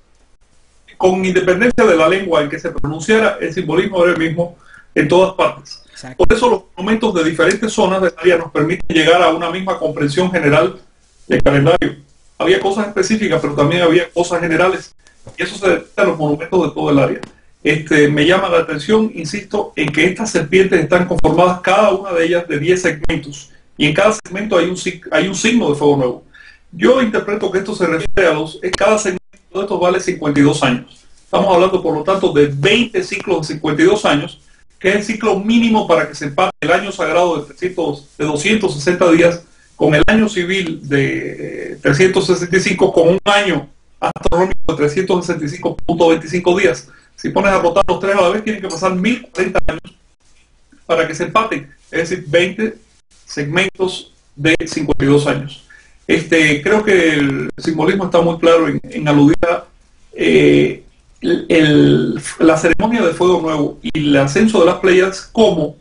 Con independencia de la lengua en que se pronunciara, el simbolismo era el mismo en todas partes. Exacto. Por eso los monumentos de diferentes zonas del área nos permiten llegar a una misma comprensión general del calendario. Había cosas específicas, pero también había cosas generales, y eso se detecta en los monumentos de todo el área. Este, me llama la atención, insisto, en que estas serpientes están conformadas, cada una de ellas, de diez segmentos, y en cada segmento hay un, hay un signo de fuego nuevo. Yo interpreto que esto se refiere a los, cada segmento de estos vale cincuenta y dos años. Estamos hablando, por lo tanto, de veinte ciclos de cincuenta y dos años, que es el ciclo mínimo para que se empate el año sagrado de, trescientos, de doscientos sesenta días con el año civil de trescientos sesenta y cinco, con un año astronómico de trescientos sesenta y cinco punto veinticinco días. Si pones a rotar los tres a la vez, tienen que pasar mil cuarenta años para que se empaten, es decir, veinte segmentos de cincuenta y dos años. Este, creo que el simbolismo está muy claro en, en aludir a eh, el, el, la ceremonia de fuego nuevo y el ascenso de las Pléyades como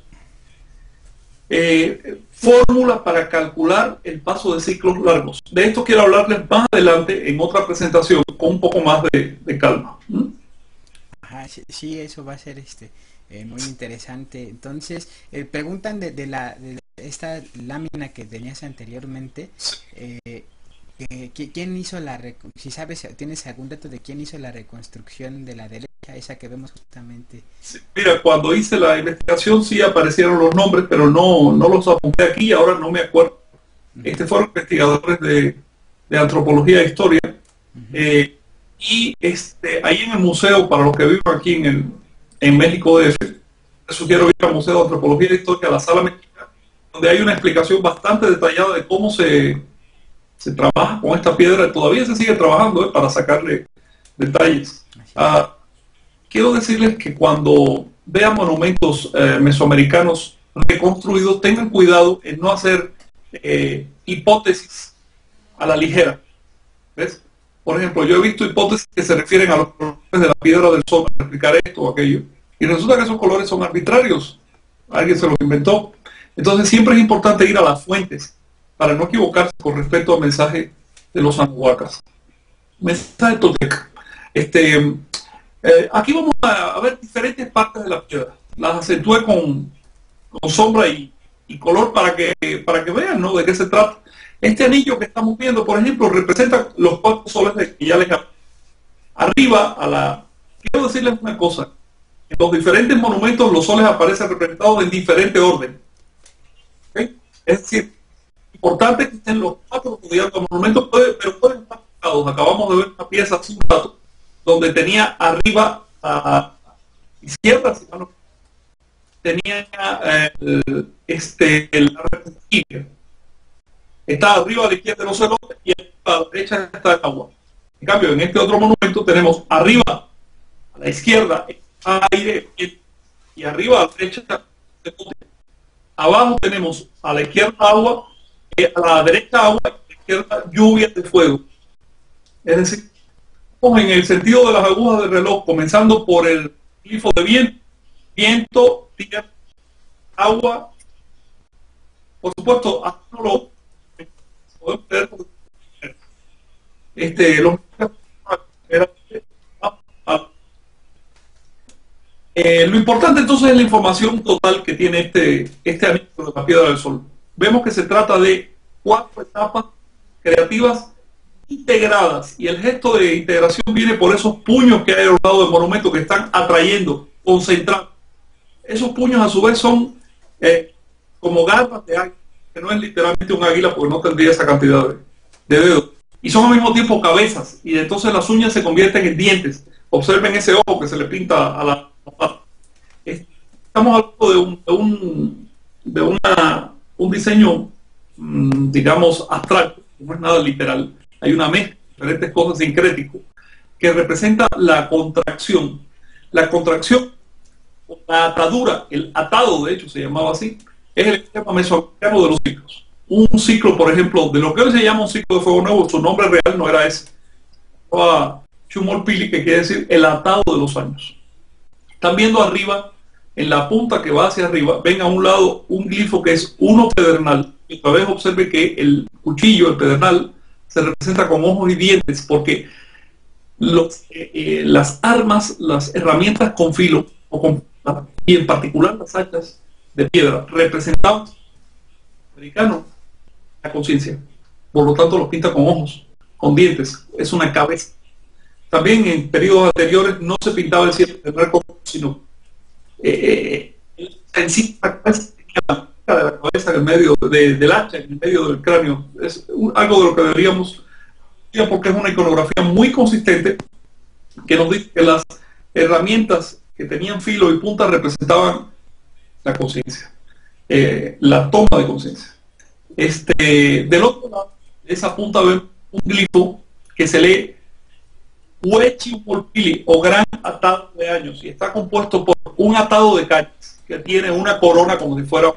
eh, fórmula para calcular el paso de ciclos largos. De esto quiero hablarles más adelante en otra presentación con un poco más de, de calma. ¿Mm? Ajá, sí, sí, eso va a ser este eh, muy interesante. Entonces, eh, preguntan de, de la de esta lámina que tenías anteriormente, eh, eh, ¿quién hizo la, si sabes, tienes algún dato de quién hizo la reconstrucción de la derecha, esa que vemos justamente? Sí, mira, cuando hice la investigación sí aparecieron los nombres, pero no, no los apunté aquí, ahora no me acuerdo. Uh-huh. Este fueron investigadores de, de antropología e historia. Uh-huh. eh, y este, ahí en el museo, para los que viven aquí en, el, en México D F, les sugiero ir al Museo de Antropología e Historia, a la Sala Mexicana, donde hay una explicación bastante detallada de cómo se, se trabaja con esta piedra. Todavía se sigue trabajando eh, para sacarle detalles. Uh, quiero decirles que cuando vean monumentos eh, mesoamericanos reconstruidos, tengan cuidado en no hacer eh, hipótesis a la ligera. ¿Ves? Por ejemplo, yo he visto hipótesis que se refieren a los colores de la piedra del sol para explicar esto o aquello, y resulta que esos colores son arbitrarios. Alguien se los inventó. Entonces siempre es importante ir a las fuentes para no equivocarse con respecto al mensaje de los anahuacas. Mensaje tolteca. Este, eh, aquí vamos a, a ver diferentes partes de la piedra. Las acentué con, con sombra y, y color para que, para que vean, ¿no?, de qué se trata. Este anillo que estamos viendo, por ejemplo, representa los cuatro soles de que ya les hablé. Arriba, a la... quiero decirles una cosa. En los diferentes monumentos los soles aparecen representados en diferente orden. ¿Okay? Es decir, importante que estén los cuatro rodeando el monumento, puede, pero pueden estar marcados. Acabamos de ver una pieza hace un rato donde tenía arriba a izquierda, si no, tenía eh, este, la representativa. Está arriba a la izquierda de los celotes y a la derecha está el agua. En cambio, en este otro monumento tenemos arriba a la izquierda aire y arriba a la derecha celote. Abajo tenemos a la izquierda agua, a la derecha agua y a la izquierda lluvia de fuego. Es decir, en el sentido de las agujas del reloj, comenzando por el glifo de viento, viento, tierra, agua. Por supuesto, hasta no lo podemos ver. Este, los eh, lo importante entonces es la información total que tiene este, este anillo de la piedra del sol. Vemos que se trata de cuatro etapas creativas integradas, y el gesto de integración viene por esos puños que hay a los lados del monumento que están atrayendo, concentrando. Esos puños a su vez son eh, como garras de águila, que no es literalmente un águila porque no tendría esa cantidad de, de dedos, y son al mismo tiempo cabezas, y entonces las uñas se convierten en dientes. Observen ese ojo que se le pinta a la pata. Estamos hablando de un, de un, de una, un diseño mmm, digamos abstracto, no es nada literal. Hay una mezcla de diferentes cosas sincrético que representa la contracción. La contracción, la atadura, el atado de hecho se llamaba así, es el esquema mesoamericano de los ciclos. Un ciclo, por ejemplo, de lo que hoy se llama un ciclo de fuego nuevo, su nombre real no era ese. Era Chumolpili, que quiere decir el atado de los años. Están viendo arriba, en la punta que va hacia arriba, ven a un lado un glifo que es uno pedernal. Y otra vez observe que el cuchillo, el pedernal, se representa con ojos y dientes, porque los, eh, eh, las armas, las herramientas con filo, o con, y en particular las hachas de piedra, representaban americano la conciencia. Por lo tanto, los pinta con ojos, con dientes. Es una cabeza. También en periodos anteriores no se pintaba el cielo de blanco, sino eh, eh, en sí la cabeza tenía la punta de la cabeza en el medio de, del hacha, en el medio del cráneo. Es un, algo de lo que deberíamos, porque es una iconografía muy consistente que nos dice que las herramientas que tenían filo y punta representaban la conciencia, eh, la toma de conciencia. Este, del otro lado de esa punta ven un glifo que se lee Huechipolpili, o gran atado de años, y está compuesto por un atado de cañas que tiene una corona como si fuera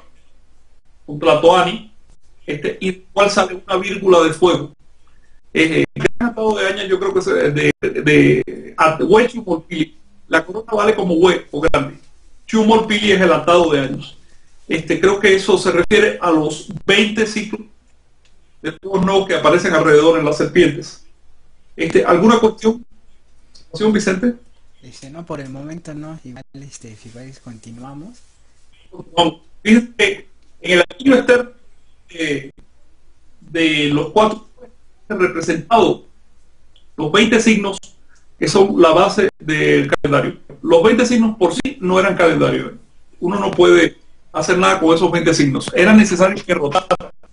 un tlatoani, este, y del cual sale una vírgula de fuego. Eh, el gran atado de años yo creo que es de, de, de, de Huechipolpili. La corona vale como hue o grande. Chumolpili es el atado de años. Este, creo que eso se refiere a los veinte ciclos de fuego no que aparecen alrededor en las serpientes. Este, ¿alguna cuestión? ¿Cuestión, Vicente? Este, no, por el momento no. Igual, este, igual continuamos. Vamos. Fíjense que En el anillo externo eh, de los cuatro representados los veinte signos que son la base del calendario. Los veinte signos por sí no eran calendario. Uno no puede hacer nada con esos veinte signos. Era necesario que rotara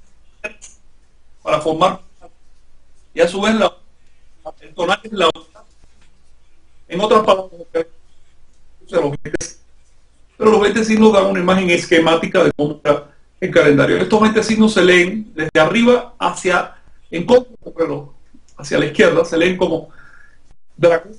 para formar, y a su vez la, el tonal es la otra. En otras palabras, los veinte, pero los veinte signos dan una imagen esquemática de cómo era el calendario. Estos veinte signos se leen desde arriba hacia, en contra del reloj, hacia la izquierda, se leen como dragón,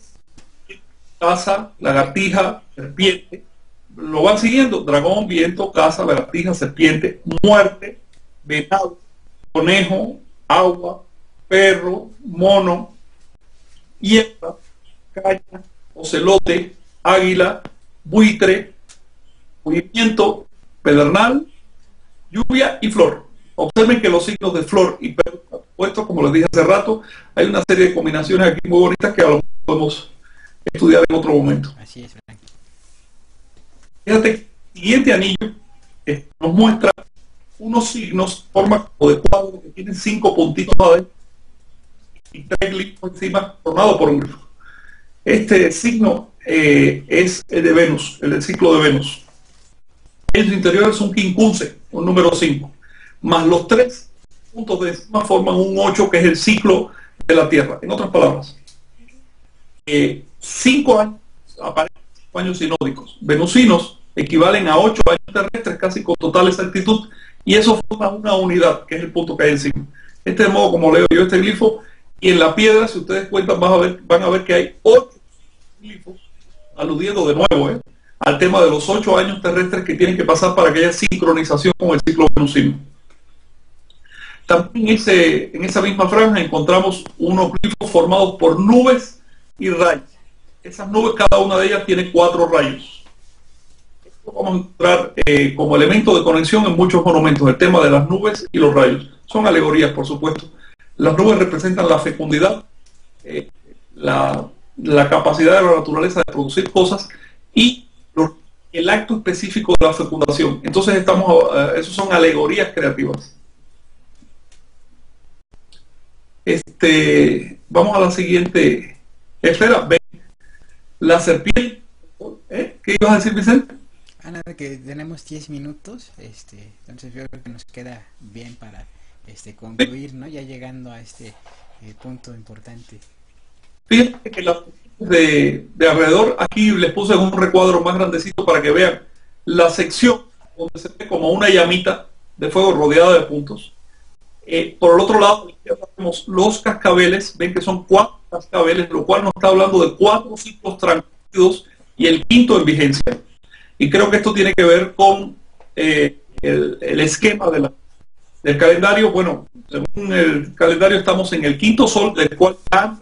casa, lagartija, serpiente. Lo van siguiendo: dragón, viento, casa, lagartija, serpiente, muerte, venado, conejo, agua, perro, mono, hierba, caña, ocelote, águila, buitre, movimiento, pedernal, lluvia y flor. Observen que los signos de flor y perro, puestos, como les dije hace rato, hay una serie de combinaciones aquí muy bonitas que a lo mejor podemos estudiar en otro momento. Así es, Frank. Fíjate que el siguiente anillo eh, nos muestra unos signos, forma como de cuadro, que tienen cinco puntitos adentro y tres glifos encima, formado por un glifo. Este signo eh, es el de Venus, el del ciclo de Venus. En su interior es un quincunce, un número cinco, más los tres puntos de encima forman un ocho, que es el ciclo de la Tierra. En otras palabras, eh, cinco años aparecen cinco años sinódicos venusinos equivalen a ocho años terrestres casi con total exactitud, y eso forma una unidad, que es el punto que hay encima. Este es el modo como leo yo este glifo, y en la piedra, si ustedes cuentan, van a ver, van a ver que hay ocho glifos, aludiendo de nuevo eh, al tema de los ocho años terrestres que tienen que pasar para que haya sincronización con el ciclo venusino. También en, ese, en esa misma franja encontramos unos glifos formados por nubes y rayos. Esas nubes, cada una de ellas tiene cuatro rayos. Esto vamos a encontrar eh, como elemento de conexión en muchos monumentos, el tema de las nubes y los rayos. Son alegorías, por supuesto. Las nubes representan la fecundidad, eh, la, la capacidad de la naturaleza de producir cosas, y los, el acto específico de la fecundación. Entonces estamos, uh, esos son alegorías creativas. Este, vamos a la siguiente esfera. Ven, la serpiente. ¿Eh? ¿Qué ibas a decir, Vicente? Ah, nada, que tenemos diez minutos, este, entonces yo creo que nos queda bien para este concluir, ¿no? Ya llegando a este eh, punto importante. Fíjense que las de, de alrededor, aquí les puse un recuadro más grandecito para que vean la sección donde se ve como una llamita de fuego rodeada de puntos. Eh, por el otro lado, tenemos los cascabeles. Ven que son cuatro cascabeles, lo cual nos está hablando de cuatro ciclos transcurridos y el quinto en vigencia. Y creo que esto tiene que ver con eh, el, el esquema de la, del calendario. Bueno, según el calendario estamos en el quinto sol, del cual han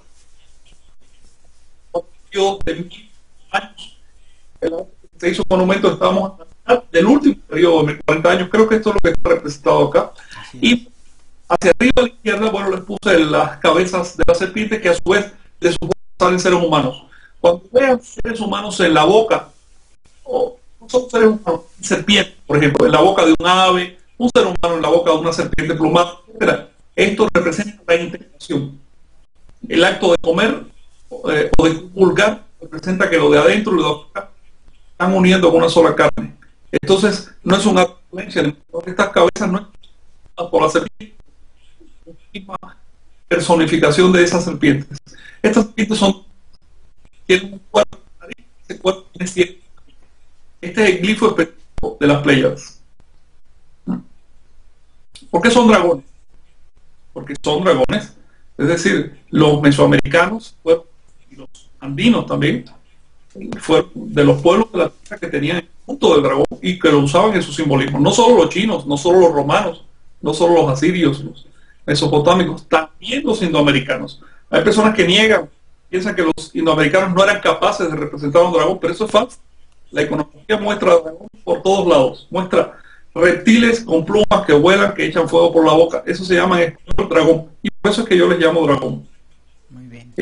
de mil años. Se hizo un monumento, estamos del último periodo de cuarenta años. Creo que esto es lo que está representado acá. Y hacia arriba a la izquierda, bueno, les puse las cabezas de la serpiente, que a su vez de su boca salen seres humanos. Cuando vean seres humanos en la boca, o no son seres humanos, serpientes, por ejemplo, en la boca de un ave, un ser humano en la boca de una serpiente plumada, etcétera, esto representa la integración. El acto de comer eh, o de pulgar representa que lo de adentro y lo de afuera están uniendo con una sola carne. Entonces, no es una violencia, estas cabezas no es por la serpiente, misma personificación de esas serpientes. Estas serpientes son, tienen un cuerpo, ese cuerpo tiene siete. Este es el glifo específico de las Pléyades. ¿Por qué son dragones? Porque son dragones, es decir, los mesoamericanos fueron, y los andinos también, fueron de los pueblos de la tierra que tenían el punto del dragón y que lo usaban en su simbolismo. No solo los chinos, no solo los romanos, no solo los asirios, los mesopotámicos, también los indoamericanos. Hay personas que niegan, piensan que los indoamericanos no eran capaces de representar a un dragón, pero eso es falso. La iconografía muestra dragón por todos lados, muestra reptiles con plumas que vuelan, que echan fuego por la boca. Eso se llama en español dragón, y por eso es que yo les llamo dragón. Muy bien.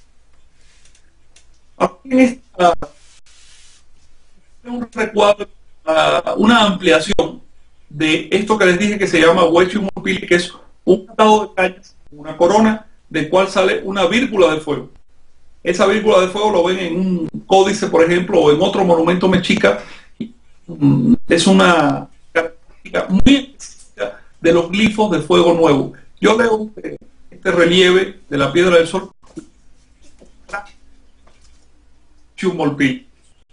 Aquí en esta, un recuadro, una ampliación de esto que les dije que se llama Huechumolpili, que es un atado de cañas, una corona, del cual sale una vírgula de fuego. Esa vírgula de fuego lo ven en un códice, por ejemplo, o en otro monumento mexica. Es una característica muy específica de los glifos de fuego nuevo. Yo leo este, este relieve de la piedra del sol, Chumolpili.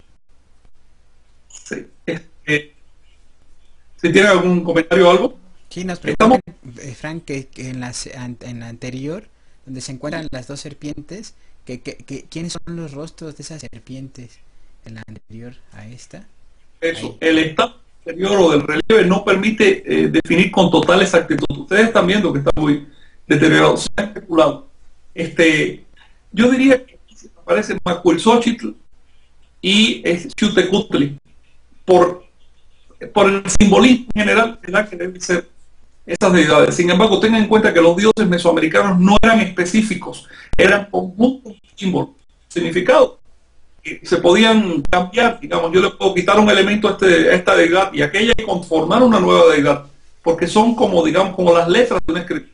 Sí. Este, si tienen algún comentario o algo. Sí, nos preguntan, eh, Frank, que, que en, la, en la anterior, donde se encuentran las dos serpientes, que, que, que quiénes son los rostros de esas serpientes en la anterior a esta. Eso, ahí. El estado anterior o del relieve no permite eh, definir con total exactitud. Ustedes están viendo que está muy deteriorado, se ha especulado. Este, yo diría que aparece Macuilxóchitl y es Xutecutli, por, por el simbolismo general de la que deben ser esas deidades. Sin embargo, tengan en cuenta que los dioses mesoamericanos no eran específicos, eran conjuntos de símbolos, significados, que se podían cambiar. Digamos, yo le puedo quitar un elemento a, este, a esta deidad y aquella y conformar una nueva deidad, porque son como, digamos, como las letras de una escritura.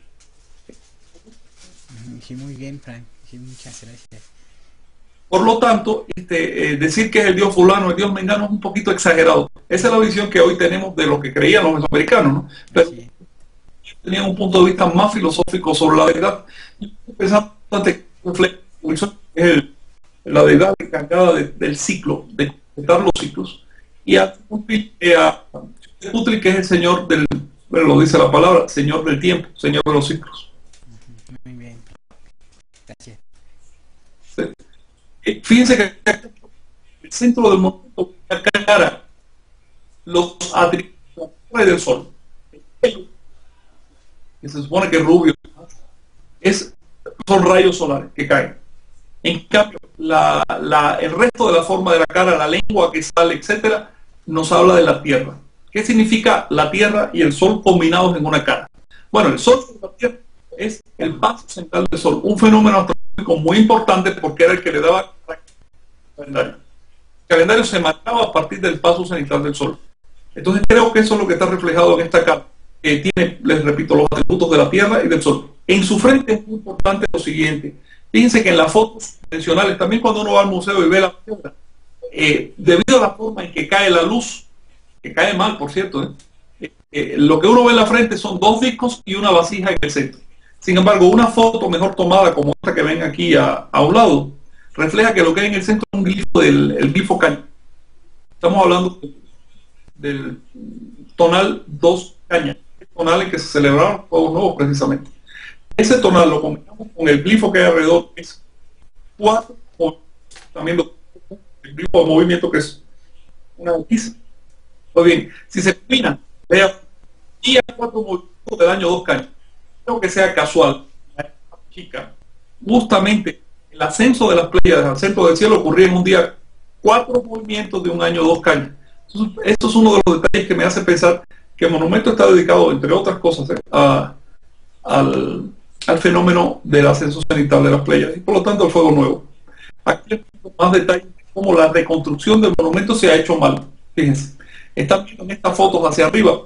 Sí, muy bien, Frank. Sí, muchas gracias. Por lo tanto, este, eh, decir que es el dios fulano, el dios mengano es un poquito exagerado. Esa es la visión que hoy tenemos de lo que creían los mesoamericanos, ¿no? Pero sí, tenían un punto de vista más filosófico sobre la deidad. Yo pensaba bastante que es el, la deidad encargada de, del ciclo, de completar los ciclos. Y a Xutecutli, que es el señor del, bueno, lo dice la palabra, señor del tiempo, señor de los ciclos. Muy bien. Gracias. Sí. Fíjense que el centro del monumento cara los atributos del sol. Que se supone que es rubio, es, son rayos solares que caen. En cambio, la, la, el resto de la forma de la cara, la lengua que sale, etcétera, nos habla de la Tierra. ¿Qué significa la Tierra y el Sol combinados en una cara? Bueno, el Sol y la Tierra es el paso central del Sol, un fenómeno astronómico muy importante porque era el que le daba al calendario. El calendario se marcaba a partir del paso central del Sol. Entonces creo que eso es lo que está reflejado en esta carta. Que tiene, les repito, los atributos de la Tierra y del Sol. En su frente es muy importante lo siguiente. Fíjense que en las fotos convencionales, también cuando uno va al museo y ve la piedra, eh, debido a la forma en que cae la luz, que cae mal, por cierto, eh, eh, lo que uno ve en la frente son dos discos y una vasija en el centro. Sin embargo, una foto mejor tomada, como esta que ven aquí a, a un lado, refleja que lo que hay en el centro es un glifo del el glifo caña. Estamos hablando del tonal dos caña. Tonal en que se celebraron juegos nuevos precisamente. Ese tonal lo combinamos con el glifo que hay alrededor, que es cuatro, también lo, el glifo de movimiento, que es una noticia. Muy bien, si se combina, vean, y a cuatro movimientos del año dos cañas, creo que sea casual, chica, justamente el ascenso de las Pléyades al centro del cielo ocurría en un día, cuatro movimientos de un año dos cañas. Entonces, esto es uno de los detalles que me hace pensar que el monumento está dedicado, entre otras cosas, eh, a, al, al fenómeno del ascenso cenital de las Pléyades y por lo tanto el fuego nuevo. Aquí hay más detalles de cómo la reconstrucción del monumento se ha hecho mal. Fíjense, están viendo en estas fotos hacia arriba.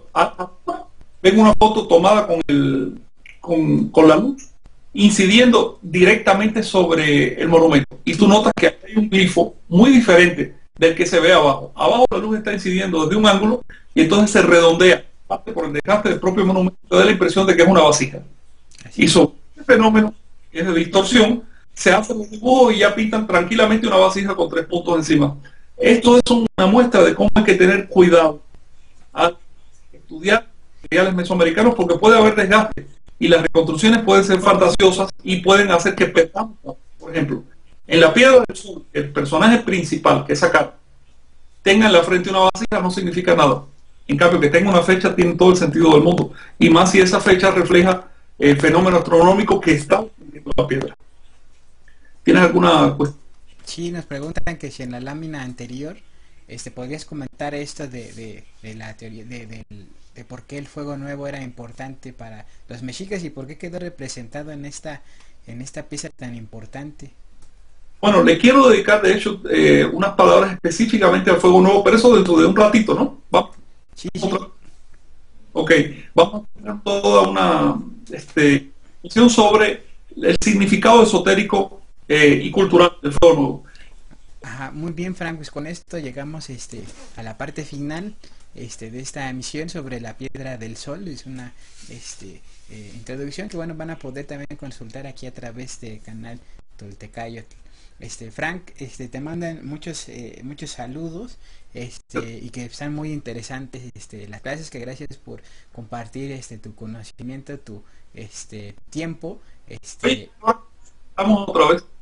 Ven una foto tomada con, el, con, con la luz incidiendo directamente sobre el monumento. Y tú notas que hay un glifo muy diferente del que se ve abajo. Abajo la luz está incidiendo desde un ángulo y entonces se redondea, parte por el desgaste del propio monumento, da la impresión de que es una vasija. Así. Y sobre este fenómeno, que es de distorsión, se hacen los dibujos y ya pintan tranquilamente una vasija con tres puntos encima. Esto es una muestra de cómo hay que tener cuidado al estudiar materiales mesoamericanos, porque puede haber desgaste y las reconstrucciones pueden ser fantasiosas y pueden hacer que perdamos. Por ejemplo, en la piedra del sur, el personaje principal, que es acá, tenga en la frente una vasija no significa nada. En cambio, que tenga una fecha tiene todo el sentido del mundo. Y más si esa fecha refleja el fenómeno astronómico que está en la piedra. ¿Tienes alguna cuestión? Sí, nos preguntan que si en la lámina anterior este, podrías comentar esto de, de, de la teoría de, de, de por qué el fuego nuevo era importante para los mexicas y por qué quedó representado en esta, en esta pieza tan importante. Bueno, le quiero dedicar de hecho eh, unas palabras específicamente al fuego nuevo, pero eso dentro de un ratito, ¿no? Vamos. Sí, sí. Ok, vamos a tener toda una este, sesión sobre el significado esotérico eh, y cultural del fuego nuevo. Ajá, muy bien, Frank, pues con esto llegamos este a la parte final este de esta emisión sobre la piedra del sol. Es una este eh, introducción que bueno van a poder también consultar aquí a través del canal Toltecayo. Este Frank, este te mandan muchos eh, muchos saludos este y que están muy interesantes este las clases, que gracias por compartir este tu conocimiento, tu este tiempo, Oye, este vamos otra vez.